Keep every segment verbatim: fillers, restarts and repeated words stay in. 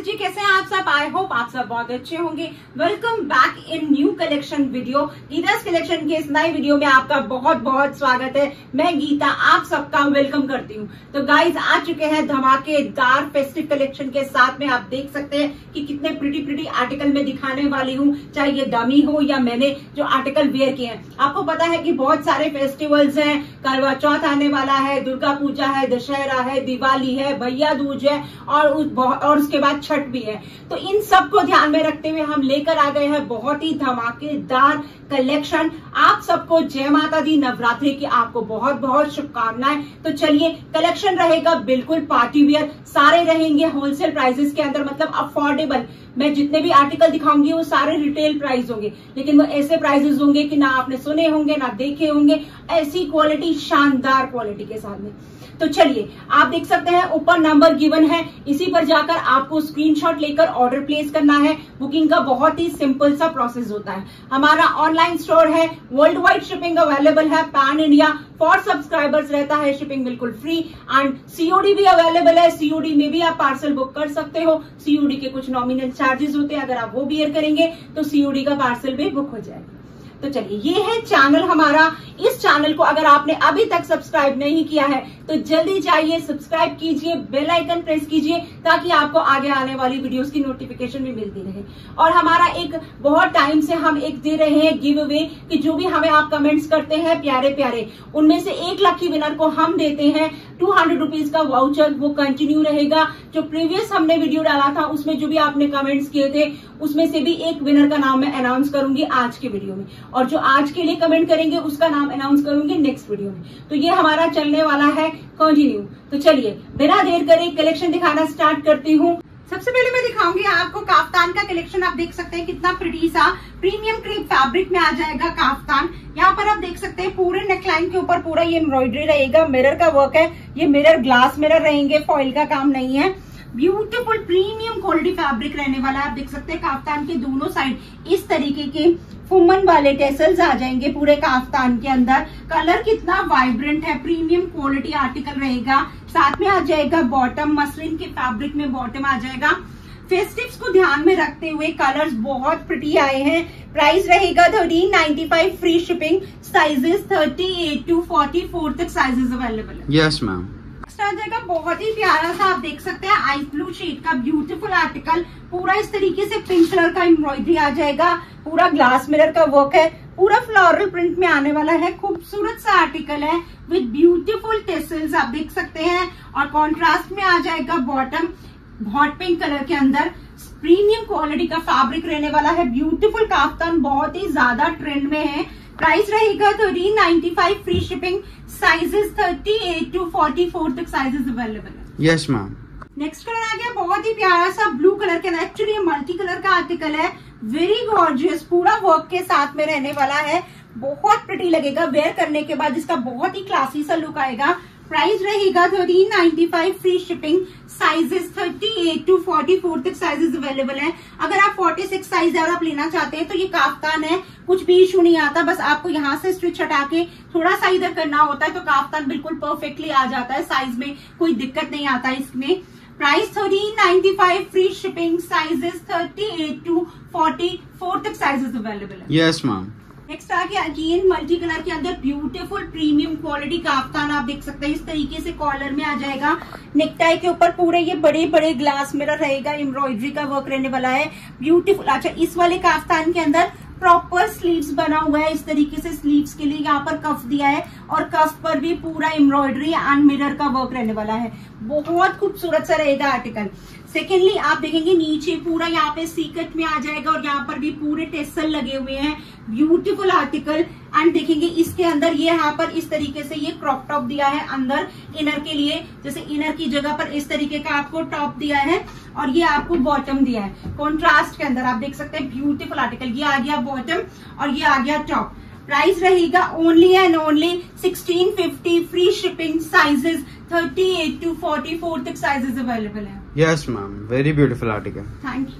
जी, कैसे हैं आप सब? आई होप आप सब बहुत अच्छे होंगे। Welcome back in new collection video. गीता's कलेक्शन के इस नए वीडियो में आपका बहुत बहुत स्वागत है। मैं गीता आप सबका वेलकम करती हूँ। तो गाइज आ चुके हैं धमाकेदार फेस्टिव कलेक्शन के साथ में। आप देख सकते हैं कि कितने प्रिटी प्रिटी आर्टिकल में दिखाने वाली हूँ, चाहे ये डमी हो या मैंने जो आर्टिकल वेयर किए हैं। आपको पता है कि बहुत सारे फेस्टिवल्स हैं, करवा चौथ आने वाला है, दुर्गा पूजा है, दशहरा है, दिवाली है, भैया दूज है और उस और उसके बाद छठ भी है। तो इन सब को ध्यान में रखते हुए हम लेकर आ गए हैं बहुत ही धमाकेदार कलेक्शन। आप सबको जय माता दी, नवरात्रि की आपको बहुत बहुत शुभकामनाएं। तो चलिए, कलेक्शन रहेगा बिल्कुल पार्टी वियर, सारे रहेंगे होलसेल प्राइसेस के अंदर, मतलब अफोर्डेबल। मैं जितने भी आर्टिकल दिखाऊंगी वो सारे रिटेल प्राइस होंगे, लेकिन वो ऐसे प्राइसेस होंगे कि ना आपने सुने होंगे ना देखे होंगे, ऐसी क्वालिटी, शानदार क्वालिटी के साथ में। तो चलिए, आप देख सकते हैं ऊपर नंबर गिवन है, इसी पर जाकर आपको स्क्रीनशॉट लेकर ऑर्डर प्लेस करना है। बुकिंग का बहुत ही सिंपल सा प्रोसेस होता है। हमारा ऑनलाइन स्टोर है, वर्ल्ड वाइड शिपिंग अवेलेबल है, पैन इंडिया। फॉर सब्सक्राइबर्स रहता है शिपिंग बिल्कुल फ्री एंड सीओडी भी अवेलेबल है। सीओडी में भी आप पार्सल बुक कर सकते हो। सीओडी के कुछ नॉमिनल चार्जेस होते हैं, अगर आप वो बियर करेंगे तो सीओडी का पार्सल भी बुक हो जाएगा। तो चलिए, ये है चैनल हमारा। इस चैनल को अगर आपने अभी तक सब्सक्राइब नहीं किया है तो जल्दी जाइए, सब्सक्राइब कीजिए, बेल आइकन प्रेस कीजिए, ताकि आपको आगे आने वाली वीडियोस की नोटिफिकेशन भी मिलती रहे। और हमारा एक बहुत टाइम से हम एक दे रहे हैं गिव अवे कि जो भी हमें आप कमेंट्स करते हैं प्यारे प्यारे, उनमें से एक लकी विनर को हम देते हैं टू हंड्रेड रुपीज का वाउचर। वो कंटिन्यू रहेगा। जो प्रीवियस हमने वीडियो डाला था उसमें जो भी आपने कमेंट्स किए थे उसमें से भी एक विनर का नाम मैं अनाउंस करूंगी आज के वीडियो में, और जो आज के लिए कमेंट करेंगे उसका नाम अनाउंस करूंगी नेक्स्ट वीडियो में। तो ये हमारा चलने वाला है कंटिन्यू। तो चलिए, बिना देर करे कलेक्शन दिखाना स्टार्ट करती हूँ। सबसे पहले मैं दिखाऊंगी आपको काफ्तान का कलेक्शन। आप देख सकते हैं कितना प्रिटी सा प्रीमियम क्रेप फैब्रिक में आ जाएगा काफ्तान। यहाँ पर आप देख सकते हैं पूरे नेकलाइन के ऊपर पूरा ये एम्ब्रॉयडरी रहेगा, मिरर का वर्क है। ये मिरर ग्लास मिरर रहेंगे, फॉइल का काम नहीं है। ब्यूटीफुल प्रीमियम क्वालिटी फैब्रिक रहने वाला है। आप देख सकते हैं काफ्तान के दोनों साइड इस तरीके के फुमन वाले टेसल्स आ जाएंगे पूरे काफ्तान के अंदर। कलर कितना वाइब्रेंट है, प्रीमियम क्वालिटी आर्टिकल रहेगा। साथ में आ जाएगा बॉटम, मसलिन के फैब्रिक में बॉटम आ जाएगा। फेस्टिव्स को ध्यान में रखते हुए कलर्स बहुत प्रिटी आए हैं। प्राइस रहेगा thirteen ninety five, free shipping. Sizes thirty eight to forty four तक साइजेस अवेलेबल है। Yes ma'am. आ जाएगा बहुत ही प्यारा सा, आप देख सकते हैं आइस ब्लू शेड का ब्यूटीफुल आर्टिकल। पूरा इस तरीके से पिंक कलर का एम्ब्रॉयडरी आ जाएगा। पूरा ग्लास मिरर का वर्क है, पूरा फ्लोरल प्रिंट में आने वाला है। खूबसूरत सा आर्टिकल है विद ब्यूटीफुल टेसल्स, आप देख सकते हैं। और कॉन्ट्रास्ट में आ जाएगा बॉटम हॉट पिंक कलर के अंदर। प्रीमियम क्वालिटी का फैब्रिक रहने वाला है। ब्यूटीफुल काफ्तान बहुत ही ज्यादा ट्रेंड में है। प्राइस रहेगा thirteen ninety five, free shipping. Sizes thirty eight to forty four तक साइजेस अवेलेबल है। Yes ma'am. नेक्स्ट कलर आ गया बहुत ही प्यारा सा ब्लू कलर के। एक्चुअली मल्टी कलर का आर्टिकल है, वेरी गॉर्जियस, पूरा वर्क के साथ में रहने वाला है। बहुत प्रिटी लगेगा वेयर करने के बाद, इसका बहुत ही क्लासी सा लुक आएगा। प्राइस रहेगा thirteen ninety five, free shipping. Sizes thirty eight to forty four तक साइजेस अवेलेबल है। अगर आप फोर्टी सिक्स साइज और आप लेना चाहते हैं तो ये काफ्तान है, कुछ भी इशू नहीं आता। बस आपको यहाँ से स्टिच हटा के थोड़ा सा इधर करना होता है तो काफ्तान बिल्कुल परफेक्टली आ जाता है। साइज में कोई दिक्कत नहीं आता इसमें। Price thirteen ninety five, free shipping. Sizes thirty eight to forty four तक साइजेस अवेलेबल है। Yes ma'am. नेक्स्ट आ गया अगेन मल्टी कलर के अंदर ब्यूटीफुल प्रीमियम क्वालिटी काफ्तान। आप देख सकते हैं इस तरीके से कॉलर में आ जाएगा। नेकटाई के ऊपर पूरे ये बड़े बड़े ग्लास मिरर रहेगा, एम्ब्रॉयडरी का वर्क रहने वाला है। ब्यूटीफुल। अच्छा, इस वाले काफ्तान के अंदर प्रॉपर स्लीव्स बना हुआ है। इस तरीके से स्लीव्स के लिए यहाँ पर कफ दिया है और कफ पर भी पूरा एम्ब्रॉयडरी एंड मिरर का वर्क रहने वाला है। बहुत खूबसूरत सा रहेगा आर्टिकल। सेकेंडली आप देखेंगे नीचे पूरा यहाँ पे सीकट में आ जाएगा और यहाँ पर भी पूरे टेसल लगे हुए हैं। Beautiful article. एंड देखेंगे इसके अंदर ये यहाँ पर इस तरीके से ये क्रॉप टॉप दिया है अंदर इनर के लिए। जैसे इनर की जगह पर इस तरीके का आपको टॉप दिया है और ये आपको बॉटम दिया है। कॉन्ट्रास्ट के अंदर आप देख सकते हैं ब्यूटीफुल आर्टिकल। ये आ गया बॉटम और ये आ गया टॉप। प्राइस रहेगा only and only sixteen fifty, free shipping. Sizes thirty eight to forty four तक साइजेस अवेलेबल है। Yes ma'am, very beautiful article. Thank you.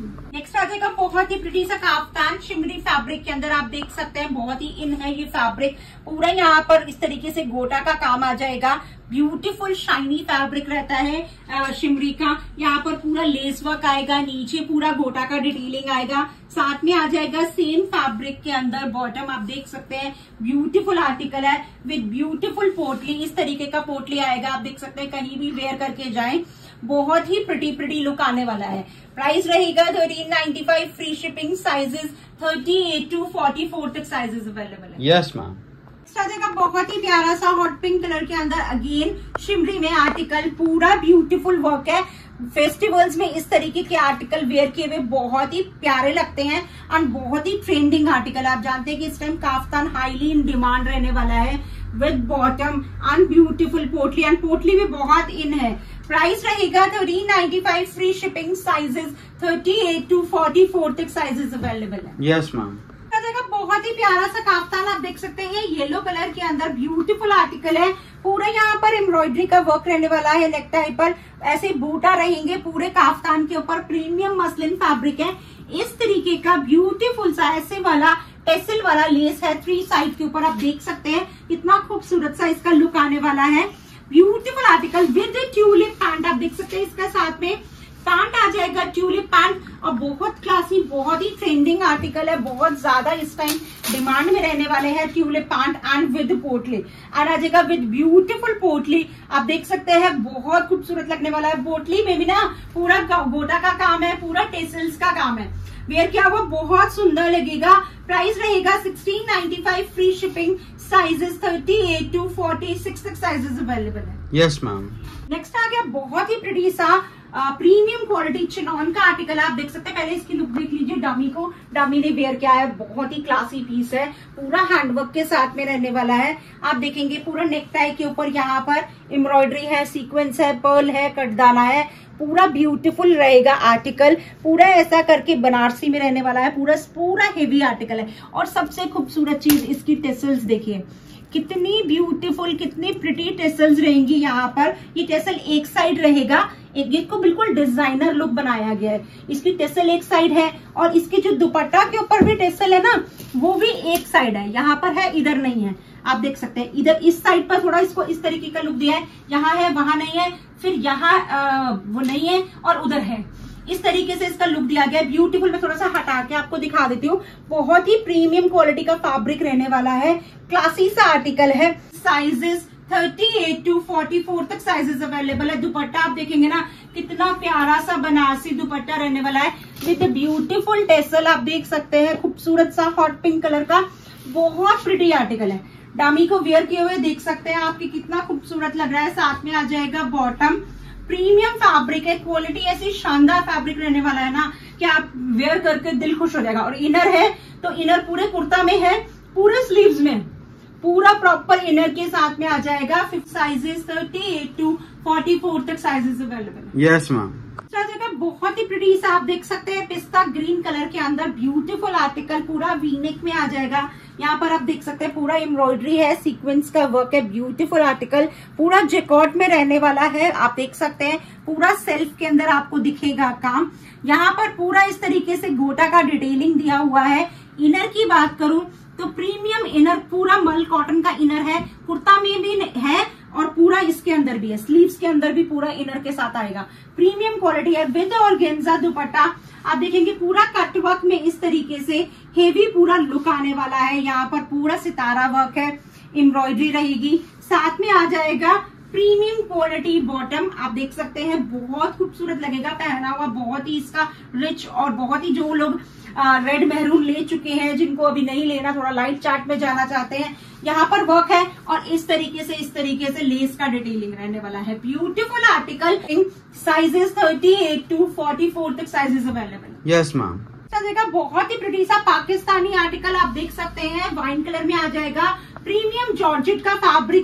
Next आ जाएगा बहुत ही प्रिटी सा काफ्तान शिमरी फैब्रिक के अंदर। आप देख सकते हैं बहुत ही इन है ये फैब्रिक। पूरा यहाँ पर इस तरीके से गोटा का काम आ जाएगा। ब्यूटीफुल शाइनी फैब्रिक रहता है शिमरी का। यहाँ पर पूरा लेस वर्क आएगा, नीचे पूरा गोटा का डिटेलिंग आएगा। साथ में आ जाएगा सेम फैब्रिक के अंदर बॉटम। आप देख सकते हैं ब्यूटीफुल आर्टिकल है विद ब्यूटीफुल पोटली। इस तरीके का पोटली आएगा। आप देख सकते हैं कहीं भी वेयर करके जाएं, बहुत ही प्रिटी प्रिटी लुक आने वाला है। प्राइस रहेगा thirteen ninety five, free shipping. Sizes thirty eight to forty four तक साइजेस अवेलेबल है। Yes ma'am. का बहुत ही प्यारा सा हॉट पिंक कलर के अंदर अगेन शिमरी में आर्टिकल। पूरा ब्यूटीफुल वर्क है। फेस्टिवल्स में इस तरीके के आर्टिकल वेयर किए हुए बहुत ही प्यारे लगते हैं और बहुत ही ट्रेंडिंग आर्टिकल। आप जानते हैं कि इस time kaftan highly in demand रहने वाला है with bottom and beautiful potli. And पोटली भी बहुत इन है। प्राइस रहेगा thirteen ninety five, free shipping. Sizes thirty eight to forty four तक साइजेस अवेलेबल है। Yes ma'am. बहुत ही प्यारा सा काफ्तान आप देख सकते हैं येलो कलर के अंदर। ब्यूटीफुल आर्टिकल है। पूरा यहाँ पर एम्ब्रॉयडरी का वर्क रहने वाला है। नेक टाइप पर ऐसे बूटा रहेंगे पूरे काफ्तान के ऊपर। प्रीमियम मसलिन फैब्रिक है। इस तरीके का ब्यूटीफुल सा ऐसे वाला टेसल वाला लेस है थ्री साइड के ऊपर। आप देख सकते हैं कितना खूबसूरत सा इसका लुक आने वाला है। Beautiful article with tulip pant. आप देख सकते हैं इसका साथ में पैंट आ जाएगा ट्यूलिप पैंट। और बहुत क्लासी बहुत ही ट्रेंडिंग आर्टिकल है। बहुत ज्यादा इस टाइम डिमांड में रहने वाले हैं ट्यूलिप पैंट एंड विद पोटली। और आ जाएगा विद ब्यूटीफुल पोटली। आप देख सकते हैं बहुत खूबसूरत लगने वाला है। पोटली में भी ना पूरा गोटा का काम है, पूरा टेसल्स का काम है। वेयर किया हुआ बहुत सुंदर लगेगा। प्राइस रहेगा sixteen ninety five, free shipping. Sizes thirty eight to forty six तक साइजेस अवेलेबल है। Yes ma'am. नेक्स्ट आ गया बहुत ही प्रिटी सा प्रीमियम क्वालिटी चिनॉन का आर्टिकल। आप देख सकते हैं पहले इसकी लुक देख लीजिए। डमी को डमी ने वेयर किया है। बहुत ही क्लासी पीस है। पूरा हैंडवर्क के साथ में रहने वाला है। आप देखेंगे पूरा नेक टाई के ऊपर यहाँ पर एम्ब्रॉयडरी है, सीक्वेंस है, पर्ल है, कटदाना है। पूरा ब्यूटीफुल रहेगा आर्टिकल। पूरा ऐसा करके बनारसी में रहने वाला है। पूरा पूरा हेवी आर्टिकल है। और सबसे खूबसूरत चीज इसकी टेसल्स देखिए कितनी ब्यूटीफुल, कितनी प्रिटी टेसल्स रहेंगी यहाँ पर। ये टेसल एक साइड रहेगा। एक इसको बिल्कुल डिजाइनर लुक बनाया गया है। इसकी टेसल एक साइड है और इसकी जो दुपट्टा के ऊपर भी टेसल है ना वो भी एक साइड है। यहाँ पर है, इधर नहीं है। आप देख सकते हैं इधर इस साइड पर थोड़ा इसको इस तरीके का लुक दिया है। यहाँ है, वहां नहीं है, फिर यहाँ वो नहीं है और उधर है। इस तरीके से इसका लुक दिया गया है। ब्यूटीफुल। मैं थोड़ा सा हटा के आपको दिखा देती हूँ। बहुत ही प्रीमियम क्वालिटी का फैब्रिक रहने वाला है। क्लासी सा आर्टिकल है। Sizes thirty eight to forty four तक साइजेस अवेलेबल है। दुपट्टा आप देखेंगे ना कितना प्यारा सा बनारसी दुपट्टा रहने वाला है विद ब्यूटीफुल टेसल। आप देख सकते हैं खूबसूरत सा हॉट पिंक कलर का। बहुत प्रिटी आर्टिकल है। डामी को वेयर किए हुए देख सकते हैं आपकी कितना खूबसूरत लग रहा है। साथ में आ जाएगा बॉटम। प्रीमियम फैब्रिक है। क्वालिटी ऐसी शानदार फैब्रिक रहने वाला है ना कि आप वेयर करके दिल खुश हो जाएगा। और इनर है तो इनर पूरे कुर्ता में है, पूरे स्लीव्स में पूरा प्रॉपर इनर के साथ में आ जाएगा। Fifth sizes thirty eight to forty four तक साइजेस अवेलेबल है। Yes ma'am. बहुत ही प्रिटी सा आप देख सकते हैं पिस्ता ग्रीन कलर के अंदर ब्यूटीफुल आर्टिकल। पूरा वीनेक में आ जाएगा। यहाँ पर आप देख सकते हैं पूरा एम्ब्रॉयडरी है, सीक्वेंस का वर्क है। ब्यूटीफुल आर्टिकल पूरा जैकॉट में रहने वाला है। आप देख सकते हैं पूरा सेल्फ के अंदर आपको दिखेगा काम। यहाँ पर पूरा इस तरीके से गोटा का डिटेलिंग दिया हुआ है। इनर की बात करूं तो प्रीमियम इनर, पूरा मल कॉटन का इनर है। कुर्ता में भी है और पूरा इसके अंदर भी है। स्लीव्स के अंदर भी पूरा इनर के साथ आएगा। प्रीमियम क्वालिटी है विद ऑर्गेन्जा दुपट्टा। आप देखेंगे पूरा कटवर्क में इस तरीके से हेवी पूरा लुक आने वाला है। यहाँ पर पूरा सितारा वर्क है, एम्ब्रॉयडरी रहेगी। साथ में आ जाएगा प्रीमियम क्वालिटी बॉटम। आप देख सकते हैं बहुत खूबसूरत लगेगा पहना हुआ। बहुत ही इसका रिच और बहुत ही जो लोग रेड मेहरून ले चुके हैं, जिनको अभी नहीं लेना, थोड़ा लाइट चार्ट में जाना चाहते हैं, यहाँ पर वर्क है। और इस तरीके से इस तरीके से लेस का डिटेलिंग रहने वाला है। Beautiful article. Sizes thirty eight to forty four तक साइजेस अवेलेबल। Yes ma'am. बहुत ही प्रिटी सा पाकिस्तानी आर्टिकल आप देख सकते हैं। वाइन कलर में आ जाएगा। प्रीमियम जॉर्जेट का फैब्रिक है।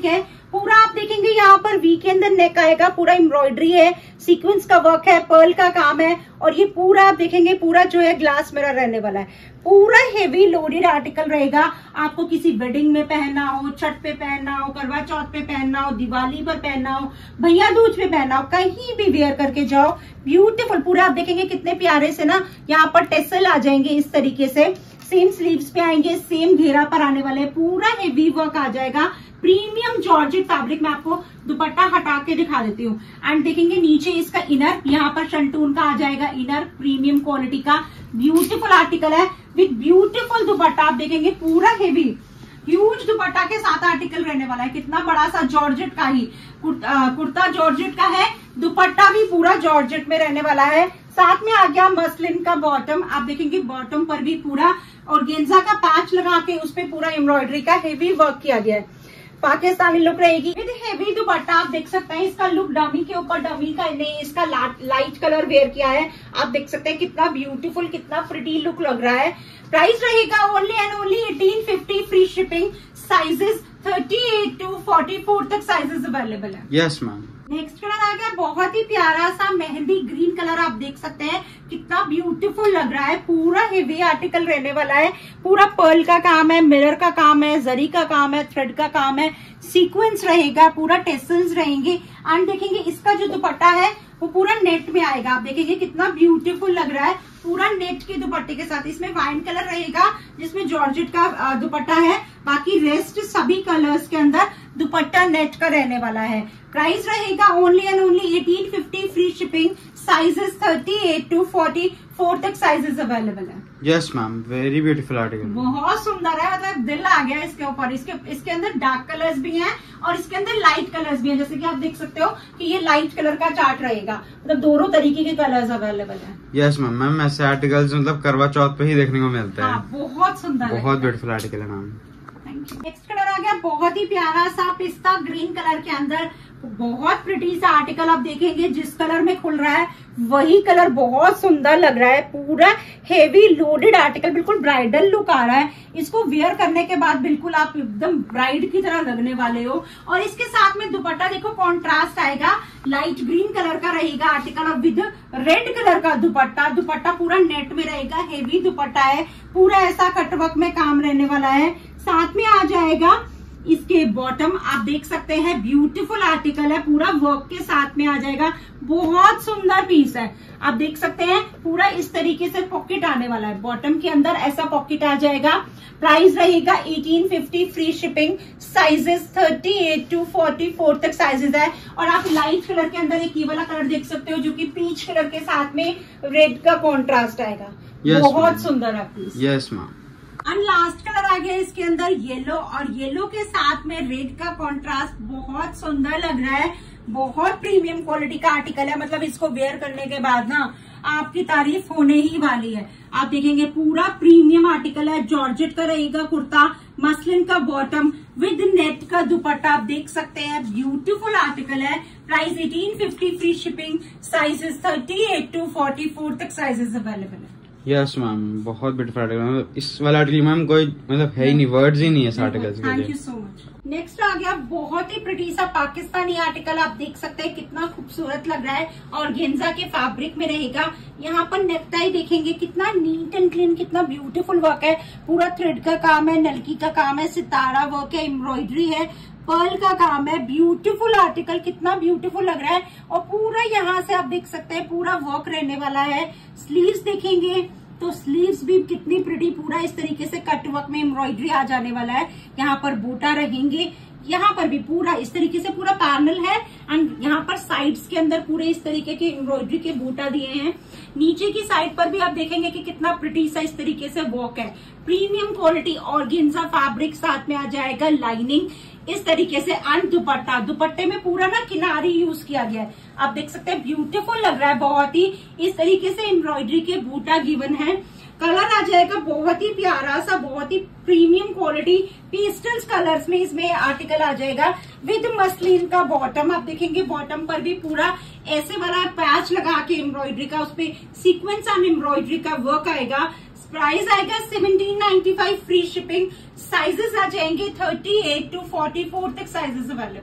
पूरा आप देखेंगे यहाँ पर वी के अंदर नेक आएगा, पूरा एम्ब्रॉयडरी है, सीक्वेंस का वर्क है, पर्ल का काम है, और ये पूरा आप देखेंगे पूरा जो है ग्लास मिरर रहने वाला है। पूरा हेवी लोडेड आर्टिकल रहेगा। आपको किसी वेडिंग में पहनना हो, छठ पे पहनना हो, करवा चौथ पे पहनना हो, दिवाली पर पहनना हो, भैया दूज पे पहनना हो, कहीं भी वेयर करके जाओ, ब्यूटीफुल। पूरा आप देखेंगे कितने प्यारे से ना यहाँ पर टेसल आ जाएंगे इस तरीके से, सेम स्लीव्स पे आएंगे, सेम घेरा पर आने वाले, पूरा हेवी वर्क आ जाएगा। प्रीमियम जॉर्जेट फैब्रिक में आपको दुपट्टा हटा के दिखा देती हूँ। एंड देखेंगे नीचे इसका इनर, यहाँ पर शंटून का आ जाएगा इनर, प्रीमियम क्वालिटी का ब्यूटीफुल आर्टिकल है विद ब्यूटीफुल दुपट्टा। आप देखेंगे पूरा हेवी ह्यूज दुपट्टा के साथ आर्टिकल रहने वाला है। कितना बड़ा सा जॉर्जेट का ही कुर्ता, कुर्ता जॉर्जेट का है, दुपट्टा भी पूरा जॉर्जेट में रहने वाला है। साथ में आ गया मसलिन का बॉटम। आप देखेंगे बॉटम पर भी पूरा ऑर्गेन्जा का पैच लगा के उस पर पूरा एम्ब्रॉयडरी का हेवी वर्क किया गया है। पाकिस्तानी लुक रहेगी विद हेवी दुपट्टा। आप देख सकते हैं इसका लुक डमी के ऊपर डमी का नहीं, इसका लाइट कलर वेयर किया है। आप देख सकते हैं कितना ब्यूटीफुल, कितना प्रिटी लुक लग रहा है। प्राइस रहेगा only and only eighteen fifty, free shipping. Sizes thirty eight to forty four तक साइजेस अवेलेबल है। Yes ma'am. नेक्स्ट कलर आ गया बहुत ही प्यारा सा मेहंदी ग्रीन कलर। आप देख सकते हैं कितना ब्यूटीफुल लग रहा है। पूरा हेवी आर्टिकल रहने वाला है। पूरा पर्ल का काम है, मिरर का काम है, जरी का काम है, थ्रेड का काम है, सीक्वेंस रहेगा, पूरा टेसल्स रहेंगे। एंड देखेंगे इसका जो दुपट्टा है वो पूरा नेट में आएगा। आप देखेंगे कितना ब्यूटीफुल लग रहा है, पूरा नेट के दुपट्टे के साथ। इसमें वाइन कलर रहेगा जिसमें जॉर्जेट का दुपट्टा है, बाकी रेस्ट सभी कलर्स के अंदर दुपट्टा नेट का रहने वाला है। प्राइस रहेगा only and only eighteen fifty, free shipping. Sizes thirty eight to forty four तक साइजेस अवेलेबल है। Yes ma'am, very beautiful article, बहुत सुंदर है, मतलब दिल आ गया इसके ऊपर। इसके इसके अंदर डार्क कलर्स भी हैं और इसके अंदर लाइट कलर्स भी हैं। जैसे कि आप देख सकते हो कि ये लाइट कलर का चार्ट रहेगा, मतलब दोनों तरीके के कलर्स अवेलेबल है। Yes ma'am. मैम ऐसे आर्टिकल्स मतलब करवा चौथ पे ही देखने को मिलते हैं। हाँ, बहुत सुंदर, बहुत ब्यूटीफुल आर्टिकल है मैम। नेक्स्ट कलर आ गया बहुत ही प्यारा सा पिस्ता ग्रीन कलर के अंदर। बहुत प्रिटी सा आर्टिकल। आप देखेंगे जिस कलर में खुल रहा है वही कलर बहुत सुंदर लग रहा है। पूरा हेवी लोडेड आर्टिकल, बिल्कुल ब्राइडल लुक आ रहा है। इसको वेयर करने के बाद बिल्कुल आप एकदम ब्राइड की तरह लगने वाले हो। और इसके साथ में दुपट्टा देखो कॉन्ट्रास्ट आएगा, लाइट ग्रीन कलर का रहेगा आर्टिकल और विद रेड कलर का दुपट्टा। दुपट्टा पूरा नेट में रहेगा, हेवी दुपट्टा है, पूरा ऐसा कटवर्क में काम रहने वाला है। साथ में आ जाएगा इसके बॉटम। आप देख सकते हैं ब्यूटीफुल आर्टिकल है, पूरा वर्क के साथ में आ जाएगा। बहुत सुंदर पीस है। आप देख सकते हैं पूरा इस तरीके से पॉकेट आने वाला है, बॉटम के अंदर ऐसा पॉकेट आ जाएगा। प्राइस रहेगा eighteen fifty, free shipping. Sizes thirty eight to forty four तक साइजेस है। और आप लाइट कलर के अंदर एक ये वाला कलर देख सकते हो जो कि पीच कलर के साथ में रेड का कॉन्ट्रास्ट आएगा। yes, बहुत सुंदर है पीस। Yes ma'am. और लास्ट कलर आ गया इसके अंदर येलो, और येलो के साथ में रेड का कॉन्ट्रास्ट बहुत सुंदर लग रहा है। बहुत प्रीमियम क्वालिटी का आर्टिकल है, मतलब इसको वेयर करने के बाद ना आपकी तारीफ होने ही वाली है। आप देखेंगे पूरा प्रीमियम आर्टिकल है, जॉर्जेट का रहेगा कुर्ता, मसलिन का बॉटम विद नेट का दुपट्टा। आप देख सकते हैं ब्यूटीफुल आर्टिकल है। Price eighteen fifty, free shipping. Sizes thirty eight to forty four तक साइजेस अवेलेबल है। यस मैम, बहुत ब्यूटीफुल आर्टिकल। मतलब इस वाला आर्टिकल मैम कोई मतलब है ही नहीं, वर्ड्स ही नहीं है इस आर्टिकल के लिए। Thank you so much. Next आ गया बहुत ही प्रिटी सा पाकिस्तानी आर्टिकल। आप देख सकते हैं कितना खूबसूरत लग रहा है और गेंजा के फैब्रिक में रहेगा। यहाँ पर नेकटाई देखेंगे कितना नीट एंड क्लीन, कितना ब्यूटीफुल वर्क है। पूरा थ्रेड का काम है, नलकी का काम है, सितारा वर्क है, एम्ब्रॉयडरी है, पर्ल का काम है। ब्यूटीफुल आर्टिकल, कितना ब्यूटीफुल लग रहा है। और पूरा यहाँ से आप देख सकते हैं पूरा वर्क रहने वाला है। स्लीव्स देखेंगे तो स्लीव्स भी कितनी प्रिटी, पूरा इस तरीके से कट वर्क में एम्ब्रॉयडरी आ जाने वाला है। यहाँ पर बूटा रहेंगे, यहाँ पर भी पूरा इस तरीके से पूरा पैनल है। एंड यहाँ पर साइड्स के अंदर पूरे इस तरीके के एम्ब्रॉयडरी के बूटा दिए हैं। नीचे की साइड पर भी आप देखेंगे कि कितना प्रिटी सा इस तरीके से वर्क है। प्रीमियम क्वालिटी ऑर्गेन्जा फैब्रिक, साथ में आ जाएगा लाइनिंग इस तरीके से। एंड दुपट्टा, दुपट्टे में पूरा ना किनारी यूज किया गया है। आप देख सकते हैं ब्यूटीफुल लग रहा है बहुत ही। इस तरीके से एम्ब्रॉयडरी के बूटा गिवन है। कलर आ जाएगा बहुत ही प्यारा सा, बहुत ही प्रीमियम क्वालिटी पेस्टल्स कलर्स में इसमें आर्टिकल आ जाएगा विद मसलिन का बॉटम। आप देखेंगे बॉटम पर भी पूरा ऐसे वाला पैच लगा के एम्ब्रॉयडरी का, उस पे सीक्वेंस एंड एम्ब्रॉयडरी का वर्क आएगा। प्राइस आएगा seventeen ninety five, free shipping. Sizes आ जाएंगे thirty eight to forty four तक साइजेस अवेलेबल है।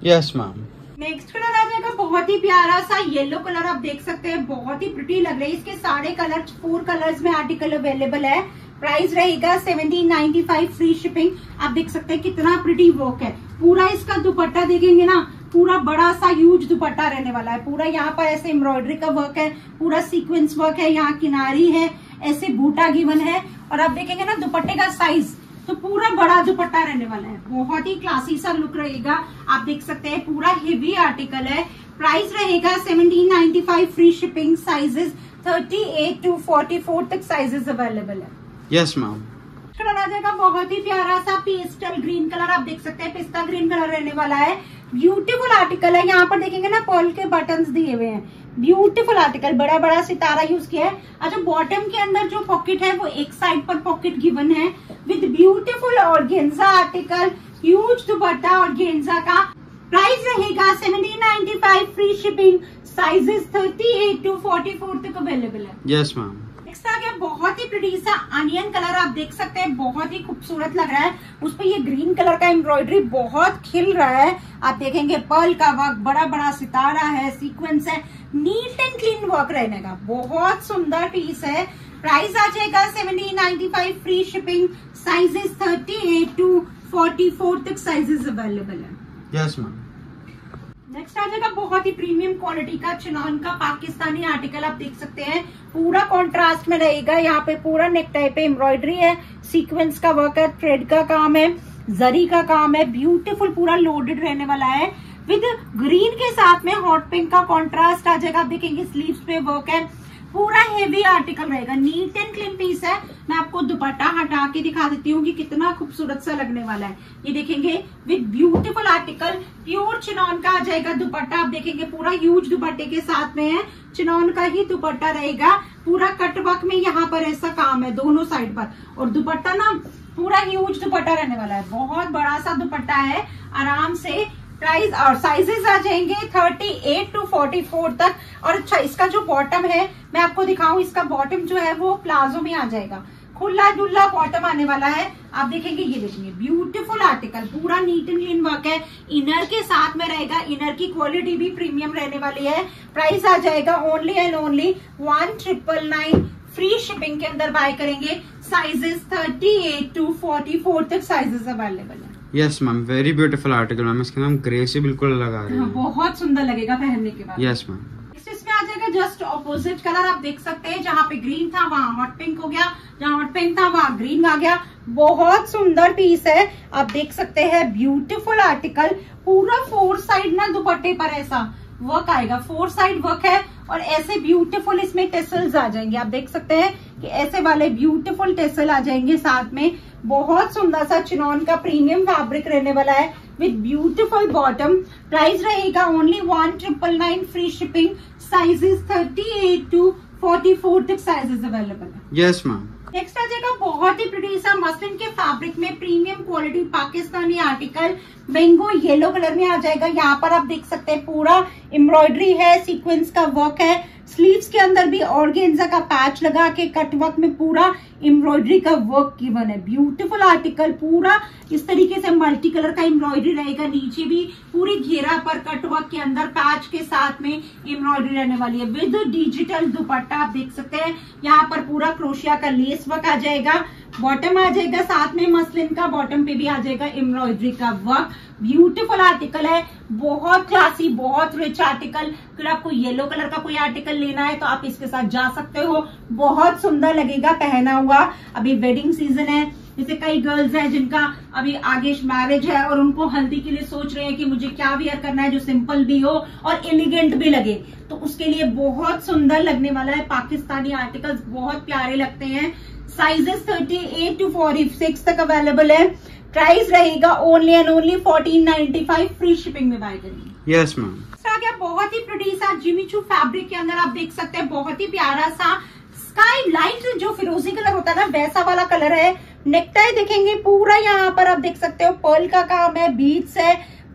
Yes ma'am. नेक्स्ट कलर आ जाएगा बहुत ही प्यारा सा येलो कलर, आप देख सकते हैं बहुत ही प्रिटी लग रही है। इसके सारे कलर फोर कलर्स में आर्टिकल अवेलेबल है। प्राइस रहेगा seventeen ninety five, free shipping. आप देख सकते हैं कितना प्रिटी वर्क है। पूरा इसका दुपट्टा देखेंगे ना, पूरा बड़ा सा ह्यूज दुपट्टा रहने वाला है। पूरा यहाँ पर ऐसे एम्ब्रॉयडरी का वर्क है, पूरा सीक्वेंस वर्क है, यहाँ किनारी है, ऐसे बूटा गिवन है। और आप देखेंगे ना दुपट्टे का साइज, तो पूरा बड़ा दुपट्टा रहने वाला है। बहुत ही क्लासी सा लुक रहेगा। आप देख सकते हैं पूरा हेवी आर्टिकल है। प्राइस रहेगा seventeen ninety five, free shipping. Sizes thirty eight to forty four तक साइजेस अवेलेबल है। Yes ma'am. कलर आ जाएगा बहुत ही प्यारा सा पेस्टल ग्रीन कलर, आप देख सकते हैं पिस्ता ग्रीन कलर रहने वाला है। ब्यूटीफुल आर्टिकल है। यहाँ पर देखेंगे ना पर्ल के बटन्स दिए हुए हैं। ब्यूटीफुल आर्टिकल, बड़ा बड़ा सितारा यूज किया है। अच्छा, बॉटम के अंदर जो पॉकेट है वो एक साइड पर पॉकेट गिवन है with beautiful organza article, huge dupatta organza का। प्राइस रहेगा seventeen ninety five, free shipping. Sizes thirty eight to forty four तक अवेलेबल है। Yes ma'am. नेक्स्ट आ गया बहुत ही प्रिटी सा अनियन कलर, आप देख सकते हैं बहुत ही खूबसूरत लग रहा है। उस पर ये ग्रीन कलर का एम्ब्रॉयडरी बहुत खिल रहा है। आप देखेंगे पर्ल का वर्क, बड़ा बड़ा सितारा है, सीक्वेंस है, नीट एंड क्लीन वर्क रहने का। बहुत सुंदर पीस है। प्राइस आ जाएगा seventeen ninety five, free shipping. Sizes thirty eight to forty four तक साइजेस अवेलेबल है। Yes ma'am. नेक्स्ट आ जाएगा बहुत ही प्रीमियम क्वालिटी का चिनॉन का पाकिस्तानी आर्टिकल, आप देख सकते हैं पूरा कॉन्ट्रास्ट में रहेगा। यहाँ पे पूरा नेक टाइप पे एम्ब्रॉयडरी है, सीक्वेंस का वर्क है, थ्रेड का काम है, जरी का काम है। ब्यूटीफुल पूरा लोडेड रहने वाला है विद ग्रीन के साथ में हॉट पिंक का कॉन्ट्रास्ट आ जाएगा। आप देखेंगे स्लीव्स पे वर्क है। पूरा हेवी आर्टिकल रहेगा, नीट एंड क्लीन पीस है। मैं आपको दुपट्टा हटा के दिखा देती हूँ कि कितना खूबसूरत सा लगने वाला है। ये देखेंगे with beautiful article, pure chinon का आ जाएगा दुपट्टा। आप देखेंगे पूरा ह्यूज दुपट्टे के साथ में है, चिनॉन का ही दुपट्टा रहेगा। पूरा कटवर्क में यहाँ पर ऐसा काम है दोनों साइड पर, और दुपट्टा ना पूरा ह्यूज दुपट्टा रहने वाला है। बहुत बड़ा सा दुपट्टा है आराम से। प्राइस और साइजेस आ जाएंगे thirty eight to forty four तक। और अच्छा, इसका जो बॉटम है मैं आपको दिखाऊं, इसका बॉटम जो है वो प्लाजो में आ जाएगा, खुला डुल्ला बॉटम आने वाला है। आप देखेंगे, ये देखेंगे ब्यूटीफुल आर्टिकल, पूरा नीट एंड क्लीन वर्क है। इनर के साथ में रहेगा, इनर की क्वालिटी भी प्रीमियम रहने वाली है। प्राइस आ जाएगा only and only one triple nine, free shipping के अंदर बाय करेंगे। Sizes thirty eight to forty four तक साइजेस अवेलेबल है। Yes ma'am, very beautiful article ma'am. इसके नाम ग्रे से बिल्कुल लगा रही है। हाँ, बहुत सुंदर लगेगा पहनने के बाद। Yes ma'am. इसमें आ जाएगा जस्ट ऑपोजिट कलर, आप देख सकते हैं जहाँ पे ग्रीन था वहाँ हॉट पिंक हो गया, जहाँ हॉट पिंक था वहाँ ग्रीन आ गया। बहुत सुंदर पीस है, आप देख सकते हैं ब्यूटीफुल आर्टिकल। पूरा फोर साइड ना दुपट्टे पर ऐसा वर्क आएगा, फोर साइड वर्क है। और ऐसे ब्यूटीफुल इसमें टेसल्स आ जाएंगे, आप देख सकते हैं कि ऐसे वाले ब्यूटीफुल टेसल आ जाएंगे साथ में। बहुत सुंदर सा चिनॉन का प्रीमियम फैब्रिक रहने वाला है विद ब्यूटीफुल बॉटम। प्राइस रहेगा only one triple nine, free shipping. Sizes thirty eight to forty four तक साइजेस अवेलेबल है। Yes ma'am. नेक्स्ट आ जाएगा बहुत ही प्रिटी सा मसलिन के फैब्रिक में premium quality Pakistani article, mango yellow colour में आ जाएगा। यहाँ पर आप देख सकते हैं पूरा एम्ब्रॉयडरी है, सीक्वेंस का वर्क है। स्लीव्स के अंदर भी ऑर्गेन्जा का पैच लगा के कट वर्क में पूरा एम्ब्रॉयडरी का वर्क गिवन है। ब्यूटीफुल आर्टिकल, पूरा इस तरीके से मल्टी कलर का एम्ब्रॉयडरी रहेगा। नीचे भी पूरी घेरा पर कट वर्क के अंदर पैच के साथ में एम्ब्रॉयडरी रहने वाली है विद डिजिटल दुपट्टा। आप देख सकते हैं यहाँ पर पूरा क्रोशिया का लेस वर्क आ जाएगा। बॉटम आ जाएगा साथ में मसलिन का, बॉटम पे भी आ जाएगा एम्ब्रॉयडरी का वर्क। ब्यूटीफुल आर्टिकल है, बहुत क्लासी, बहुत रिच आर्टिकल। अगर आपको येलो कलर का कोई आर्टिकल लेना है तो आप इसके साथ जा सकते हो, बहुत सुंदर लगेगा पहना हुआ। अभी वेडिंग सीजन है, जैसे कई गर्ल्स हैं जिनका अभी आगे मैरिज है और उनको हल्दी के लिए सोच रहे हैं कि मुझे क्या वियर करना है जो सिंपल भी हो और एलिगेंट भी लगे, तो उसके लिए बहुत सुंदर लगने वाला है। पाकिस्तानी आर्टिकल्स बहुत प्यारे लगते हैं। Sizes thirty eight to forty six तक अवेलेबल है। प्राइस रहेगा only and only fourteen ninety five, free shipping में बाय करेंगे। Yes ma'am. आ गया बहुत ही प्रिटी सा जिमीचू फैब्रिक के अंदर, आप देख सकते हैं बहुत ही प्यारा सा स्काई लाइट जो फिरोजी कलर होता है ना वैसा वाला कलर है। नेकटाई देखेंगे पूरा यहाँ पर आप देख सकते हो पर्ल का काम है, बीड्स है,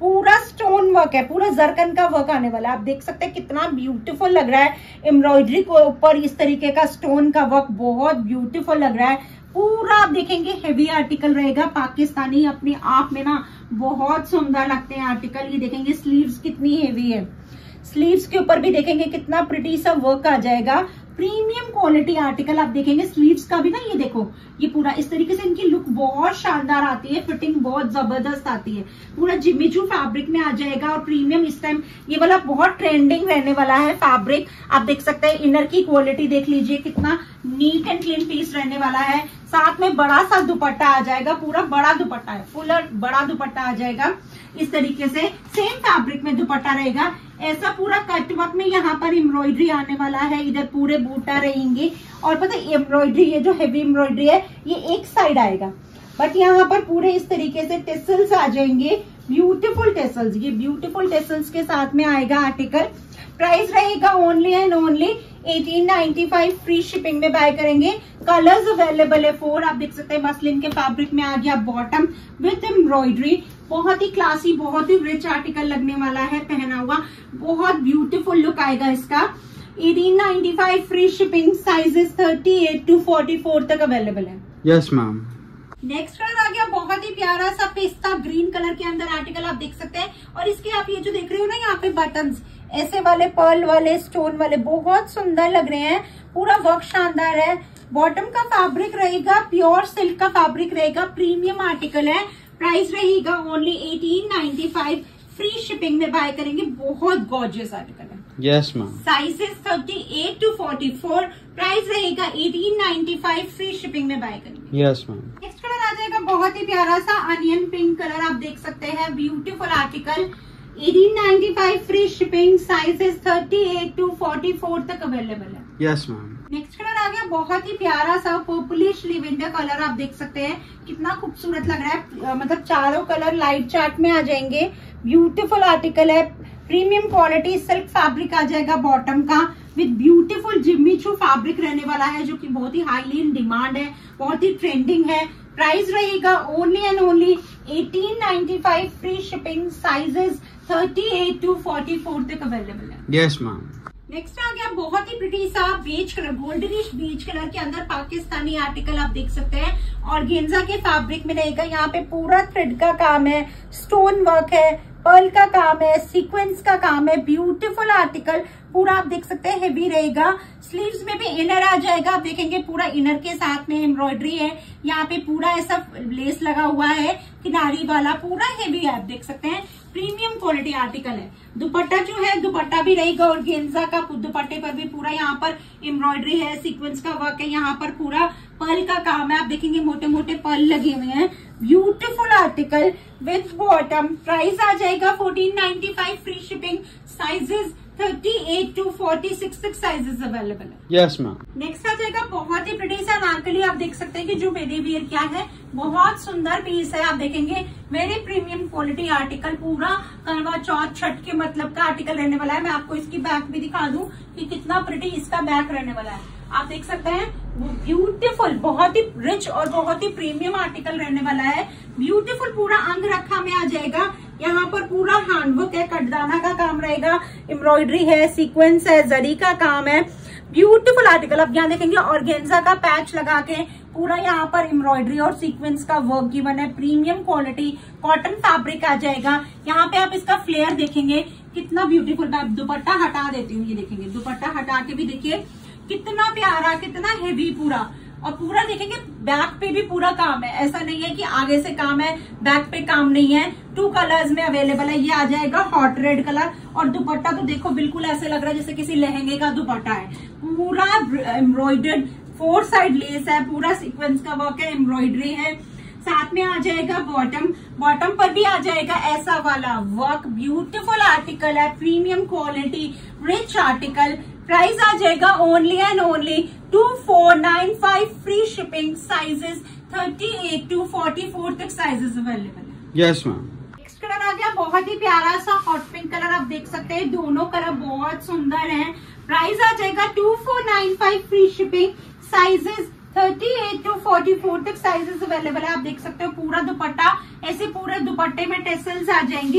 पूरा स्टोन वर्क है, पूरा जरकन का वर्क आने वाला है। आप देख सकते हैं कितना ब्यूटीफुल लग रहा है। एम्ब्रॉयडरी के ऊपर इस तरीके का स्टोन का वर्क बहुत ब्यूटीफुल लग रहा है। पूरा आप देखेंगे हेवी आर्टिकल रहेगा, पाकिस्तानी अपने आप में ना बहुत सुंदर लगते हैं आर्टिकल। ये देखेंगे स्लीव्स कितनी हेवी है, स्लीव्स के ऊपर भी देखेंगे कितना प्रिटी सा वर्क आ जाएगा। प्रीमियम क्वालिटी आर्टिकल आप देखेंगे। स्लीव्स का भी ना ये देखो, ये पूरा इस तरीके से इनकी लुक बहुत शानदार आती है, फिटिंग बहुत जबरदस्त आती है। पूरा जिम्मीचू फैब्रिक में आ जाएगा और प्रीमियम इस टाइम ये वाला बहुत ट्रेंडिंग रहने वाला है फैब्रिक। आप देख सकते हैं इनर की क्वालिटी देख लीजिए, कितना नीट एंड क्लीन पीस रहने वाला है। साथ में बड़ा सा दुपट्टा आ जाएगा, पूरा बड़ा दुपट्टा है, फुल बड़ा दुपट्टा आ जाएगा इस तरीके से। सेम फैब्रिक में दुपट्टा रहेगा, ऐसा पूरा कट वर्क में यहाँ पर एम्ब्रॉयडरी आने वाला है। इधर पूरे बूटा रहेंगे और पता है एम्ब्रॉयडरी, ये जो हेवी एम्ब्रॉयडरी है ये एक साइड आएगा, बट यहाँ पर पूरे इस तरीके से टेसल्स आ जाएंगे, ब्यूटीफुल टेसल्स। ये ब्यूटीफुल टेसल्स के साथ में आएगा आर्टिकल। प्राइस रहेगा only and only eighteen ninety five, free shipping में बाय करेंगे। कलर्स अवेलेबल है फोर। आप देख सकते हैं मसलिन के फैब्रिक में आ गया बॉटम विथ एम्ब्रॉयडरी। बहुत ही क्लासी, बहुत ही रिच आर्टिकल लगने वाला है पहना हुआ, बहुत ब्यूटीफुल लुक आएगा इसका। Eighteen ninety five, free shipping. Sizes thirty eight to forty four तक अवेलेबल है। Yes ma'am. नेक्स्ट कलर आ गया बहुत ही प्यारा सा पिस्ता ग्रीन कलर के अंदर आर्टिकल आप देख सकते हैं। और इसके आप ये जो देख रहे हो ना यहाँ पे बटन्स ऐसे वाले, पर्ल वाले, स्टोन वाले, बहुत सुंदर लग रहे हैं। पूरा वर्क शानदार है। बॉटम का फैब्रिक रहेगा प्योर सिल्क का फैब्रिक रहेगा, प्रीमियम आर्टिकल है। प्राइस रहेगा only eighteen ninety five, free shipping में बाय करेंगे। बहुत गॉर्जियस आर्टिकल है। Yes ma'am. Sizes thirty eight to forty four. Price रहेगा eighteen ninety five, free shipping में बाय करेंगे। Yes ma'am. नेक्स्ट कलर आ जाएगा बहुत ही प्यारा सा अनियन पिंक कलर आप देख सकते हैं, beautiful article. Eighteen ninety five, free shipping. Sizes thirty eight to forty four तक अवेलेबल है। Yes ma'am. नेक्स्ट कलर आ गया बहुत ही प्यारा सा पर्पलिश लिवेंडर कलर आप देख सकते हैं, कितना खूबसूरत लग रहा है। मतलब चारों कलर लाइट चार्ट में आ जाएंगे। ब्यूटीफुल आर्टिकल है, प्रीमियम क्वालिटी सिल्क फैब्रिक आ जाएगा बॉटम का, विद ब्यूटीफुल जिम्मीचू फैब्रिक रहने वाला है, जो कि बहुत ही हाईली इन डिमांड है, बहुत ही ट्रेंडिंग है। प्राइस रहेगा only and only eighteen ninety five, free shipping. Sizes thirty eight to forty four तक अवेलेबल है। Yes ma'am. नेक्स्ट आ गया बहुत ही प्रिटी सा peach colour, goldenish peach colour के अंदर पाकिस्तानी आर्टिकल आप देख सकते हैं। और गेंजा के फैब्रिक में रहेगा, यहाँ पे पूरा थ्रेड का काम है, स्टोन वर्क है, पर्ल का काम है, सीक्वेंस का काम है। ब्यूटीफुल आर्टिकल पूरा आप देख सकते हैं, हेवी रहेगा। स्लीव्स में भी इनर आ जाएगा, आप देखेंगे पूरा इनर के साथ में एम्ब्रॉयडरी है। यहाँ पे पूरा ऐसा लेस लगा हुआ है किनारी वाला, पूरा हेवी है आप देख सकते हैं। प्रीमियम क्वालिटी आर्टिकल है। दुपट्टा जो है दुपट्टा भी रहेगा और गेंजा का दुपट्टे पर भी पूरा यहाँ पर एम्ब्रॉयडरी है, सीक्वेंस का वर्क है, यहाँ पर पूरा पर्ल का काम है। आप देखेंगे मोटे मोटे पर्ल लगे हुए हैं। Beautiful article with bottom. Price आ जाएगा fourteen ninety five, free shipping. Sizes thirty eight to forty six तक साइजेस अवेलेबल है। Yes ma'am. नेक्स्ट आ जाएगा बहुत ही प्रिटी सा अनारकली आप देख सकते हैं कि जो मेरी वियर क्या है, बहुत सुंदर पीस है। आप देखेंगे वेरी प्रीमियम क्वालिटी आर्टिकल, पूरा करवा चौथ छठ के मतलब का आर्टिकल रहने वाला है। मैं आपको इसकी बैक भी दिखा दूं कि कितना प्रिटी इसका बैक रहने वाला है। आप देख सकते हैं ब्यूटीफुल, बहुत ही रिच और बहुत ही प्रीमियम आर्टिकल रहने वाला है। ब्यूटीफुल पूरा अंग रखा में आ जाएगा। यहाँ पर पूरा हैंडवर्क है, कटदाना का काम रहेगा, एम्ब्रॉयडरी है, सीक्वेंस है, जरी का काम है। ब्यूटीफुल आर्टिकल आप यहाँ देखेंगे ऑर्गेन्जा का पैच लगा के पूरा यहाँ पर एम्ब्रॉयडरी और सीक्वेंस का वर्क गिवन है। प्रीमियम क्वालिटी कॉटन फैब्रिक आ जाएगा। यहाँ पे आप इसका फ्लेयर देखेंगे कितना ब्यूटीफुल। मैं दुपट्टा हटा देती हूँ, ये देखेंगे दुपट्टा हटा के भी देखिए कितना प्यारा, कितना हेवी पूरा। और पूरा देखेंगे बैक पे भी पूरा काम है, ऐसा नहीं है कि आगे से काम है बैक पे काम नहीं है। टू कलर्स में अवेलेबल है। ये आ जाएगा हॉट रेड कलर और दुपट्टा तो देखो बिल्कुल ऐसे लग रहा है जैसे किसी लहंगे का दुपट्टा है। पूरा एम्ब्रॉयडर्ड फोर साइड लेस है, पूरा सीक्वेंस का वर्क है, एम्ब्रॉयडरी है। साथ में आ जाएगा बॉटम, बॉटम पर भी आ जाएगा ऐसा वाला वर्क। ब्यूटीफुल आर्टिकल है, premium quality, rich article. Price आ जाएगा only and only two four nine five, free shipping. Sizes thirty eight to forty four तक साइजेस अवेलेबल है। Yes ma'am. नेक्स्ट कलर आ गया बहुत ही प्यारा सा हॉट पिंक कलर आप देख सकते हैं। दोनों कलर बहुत सुंदर हैं। प्राइस आ जाएगा two four nine five, free shipping. Sizes thirty eight to forty four तक साइजेस अवेलेबल है। आप देख सकते हो पूरा दुपट्टा ऐसे पूरे दुपट्टे में टेसल्स आ जाएंगे।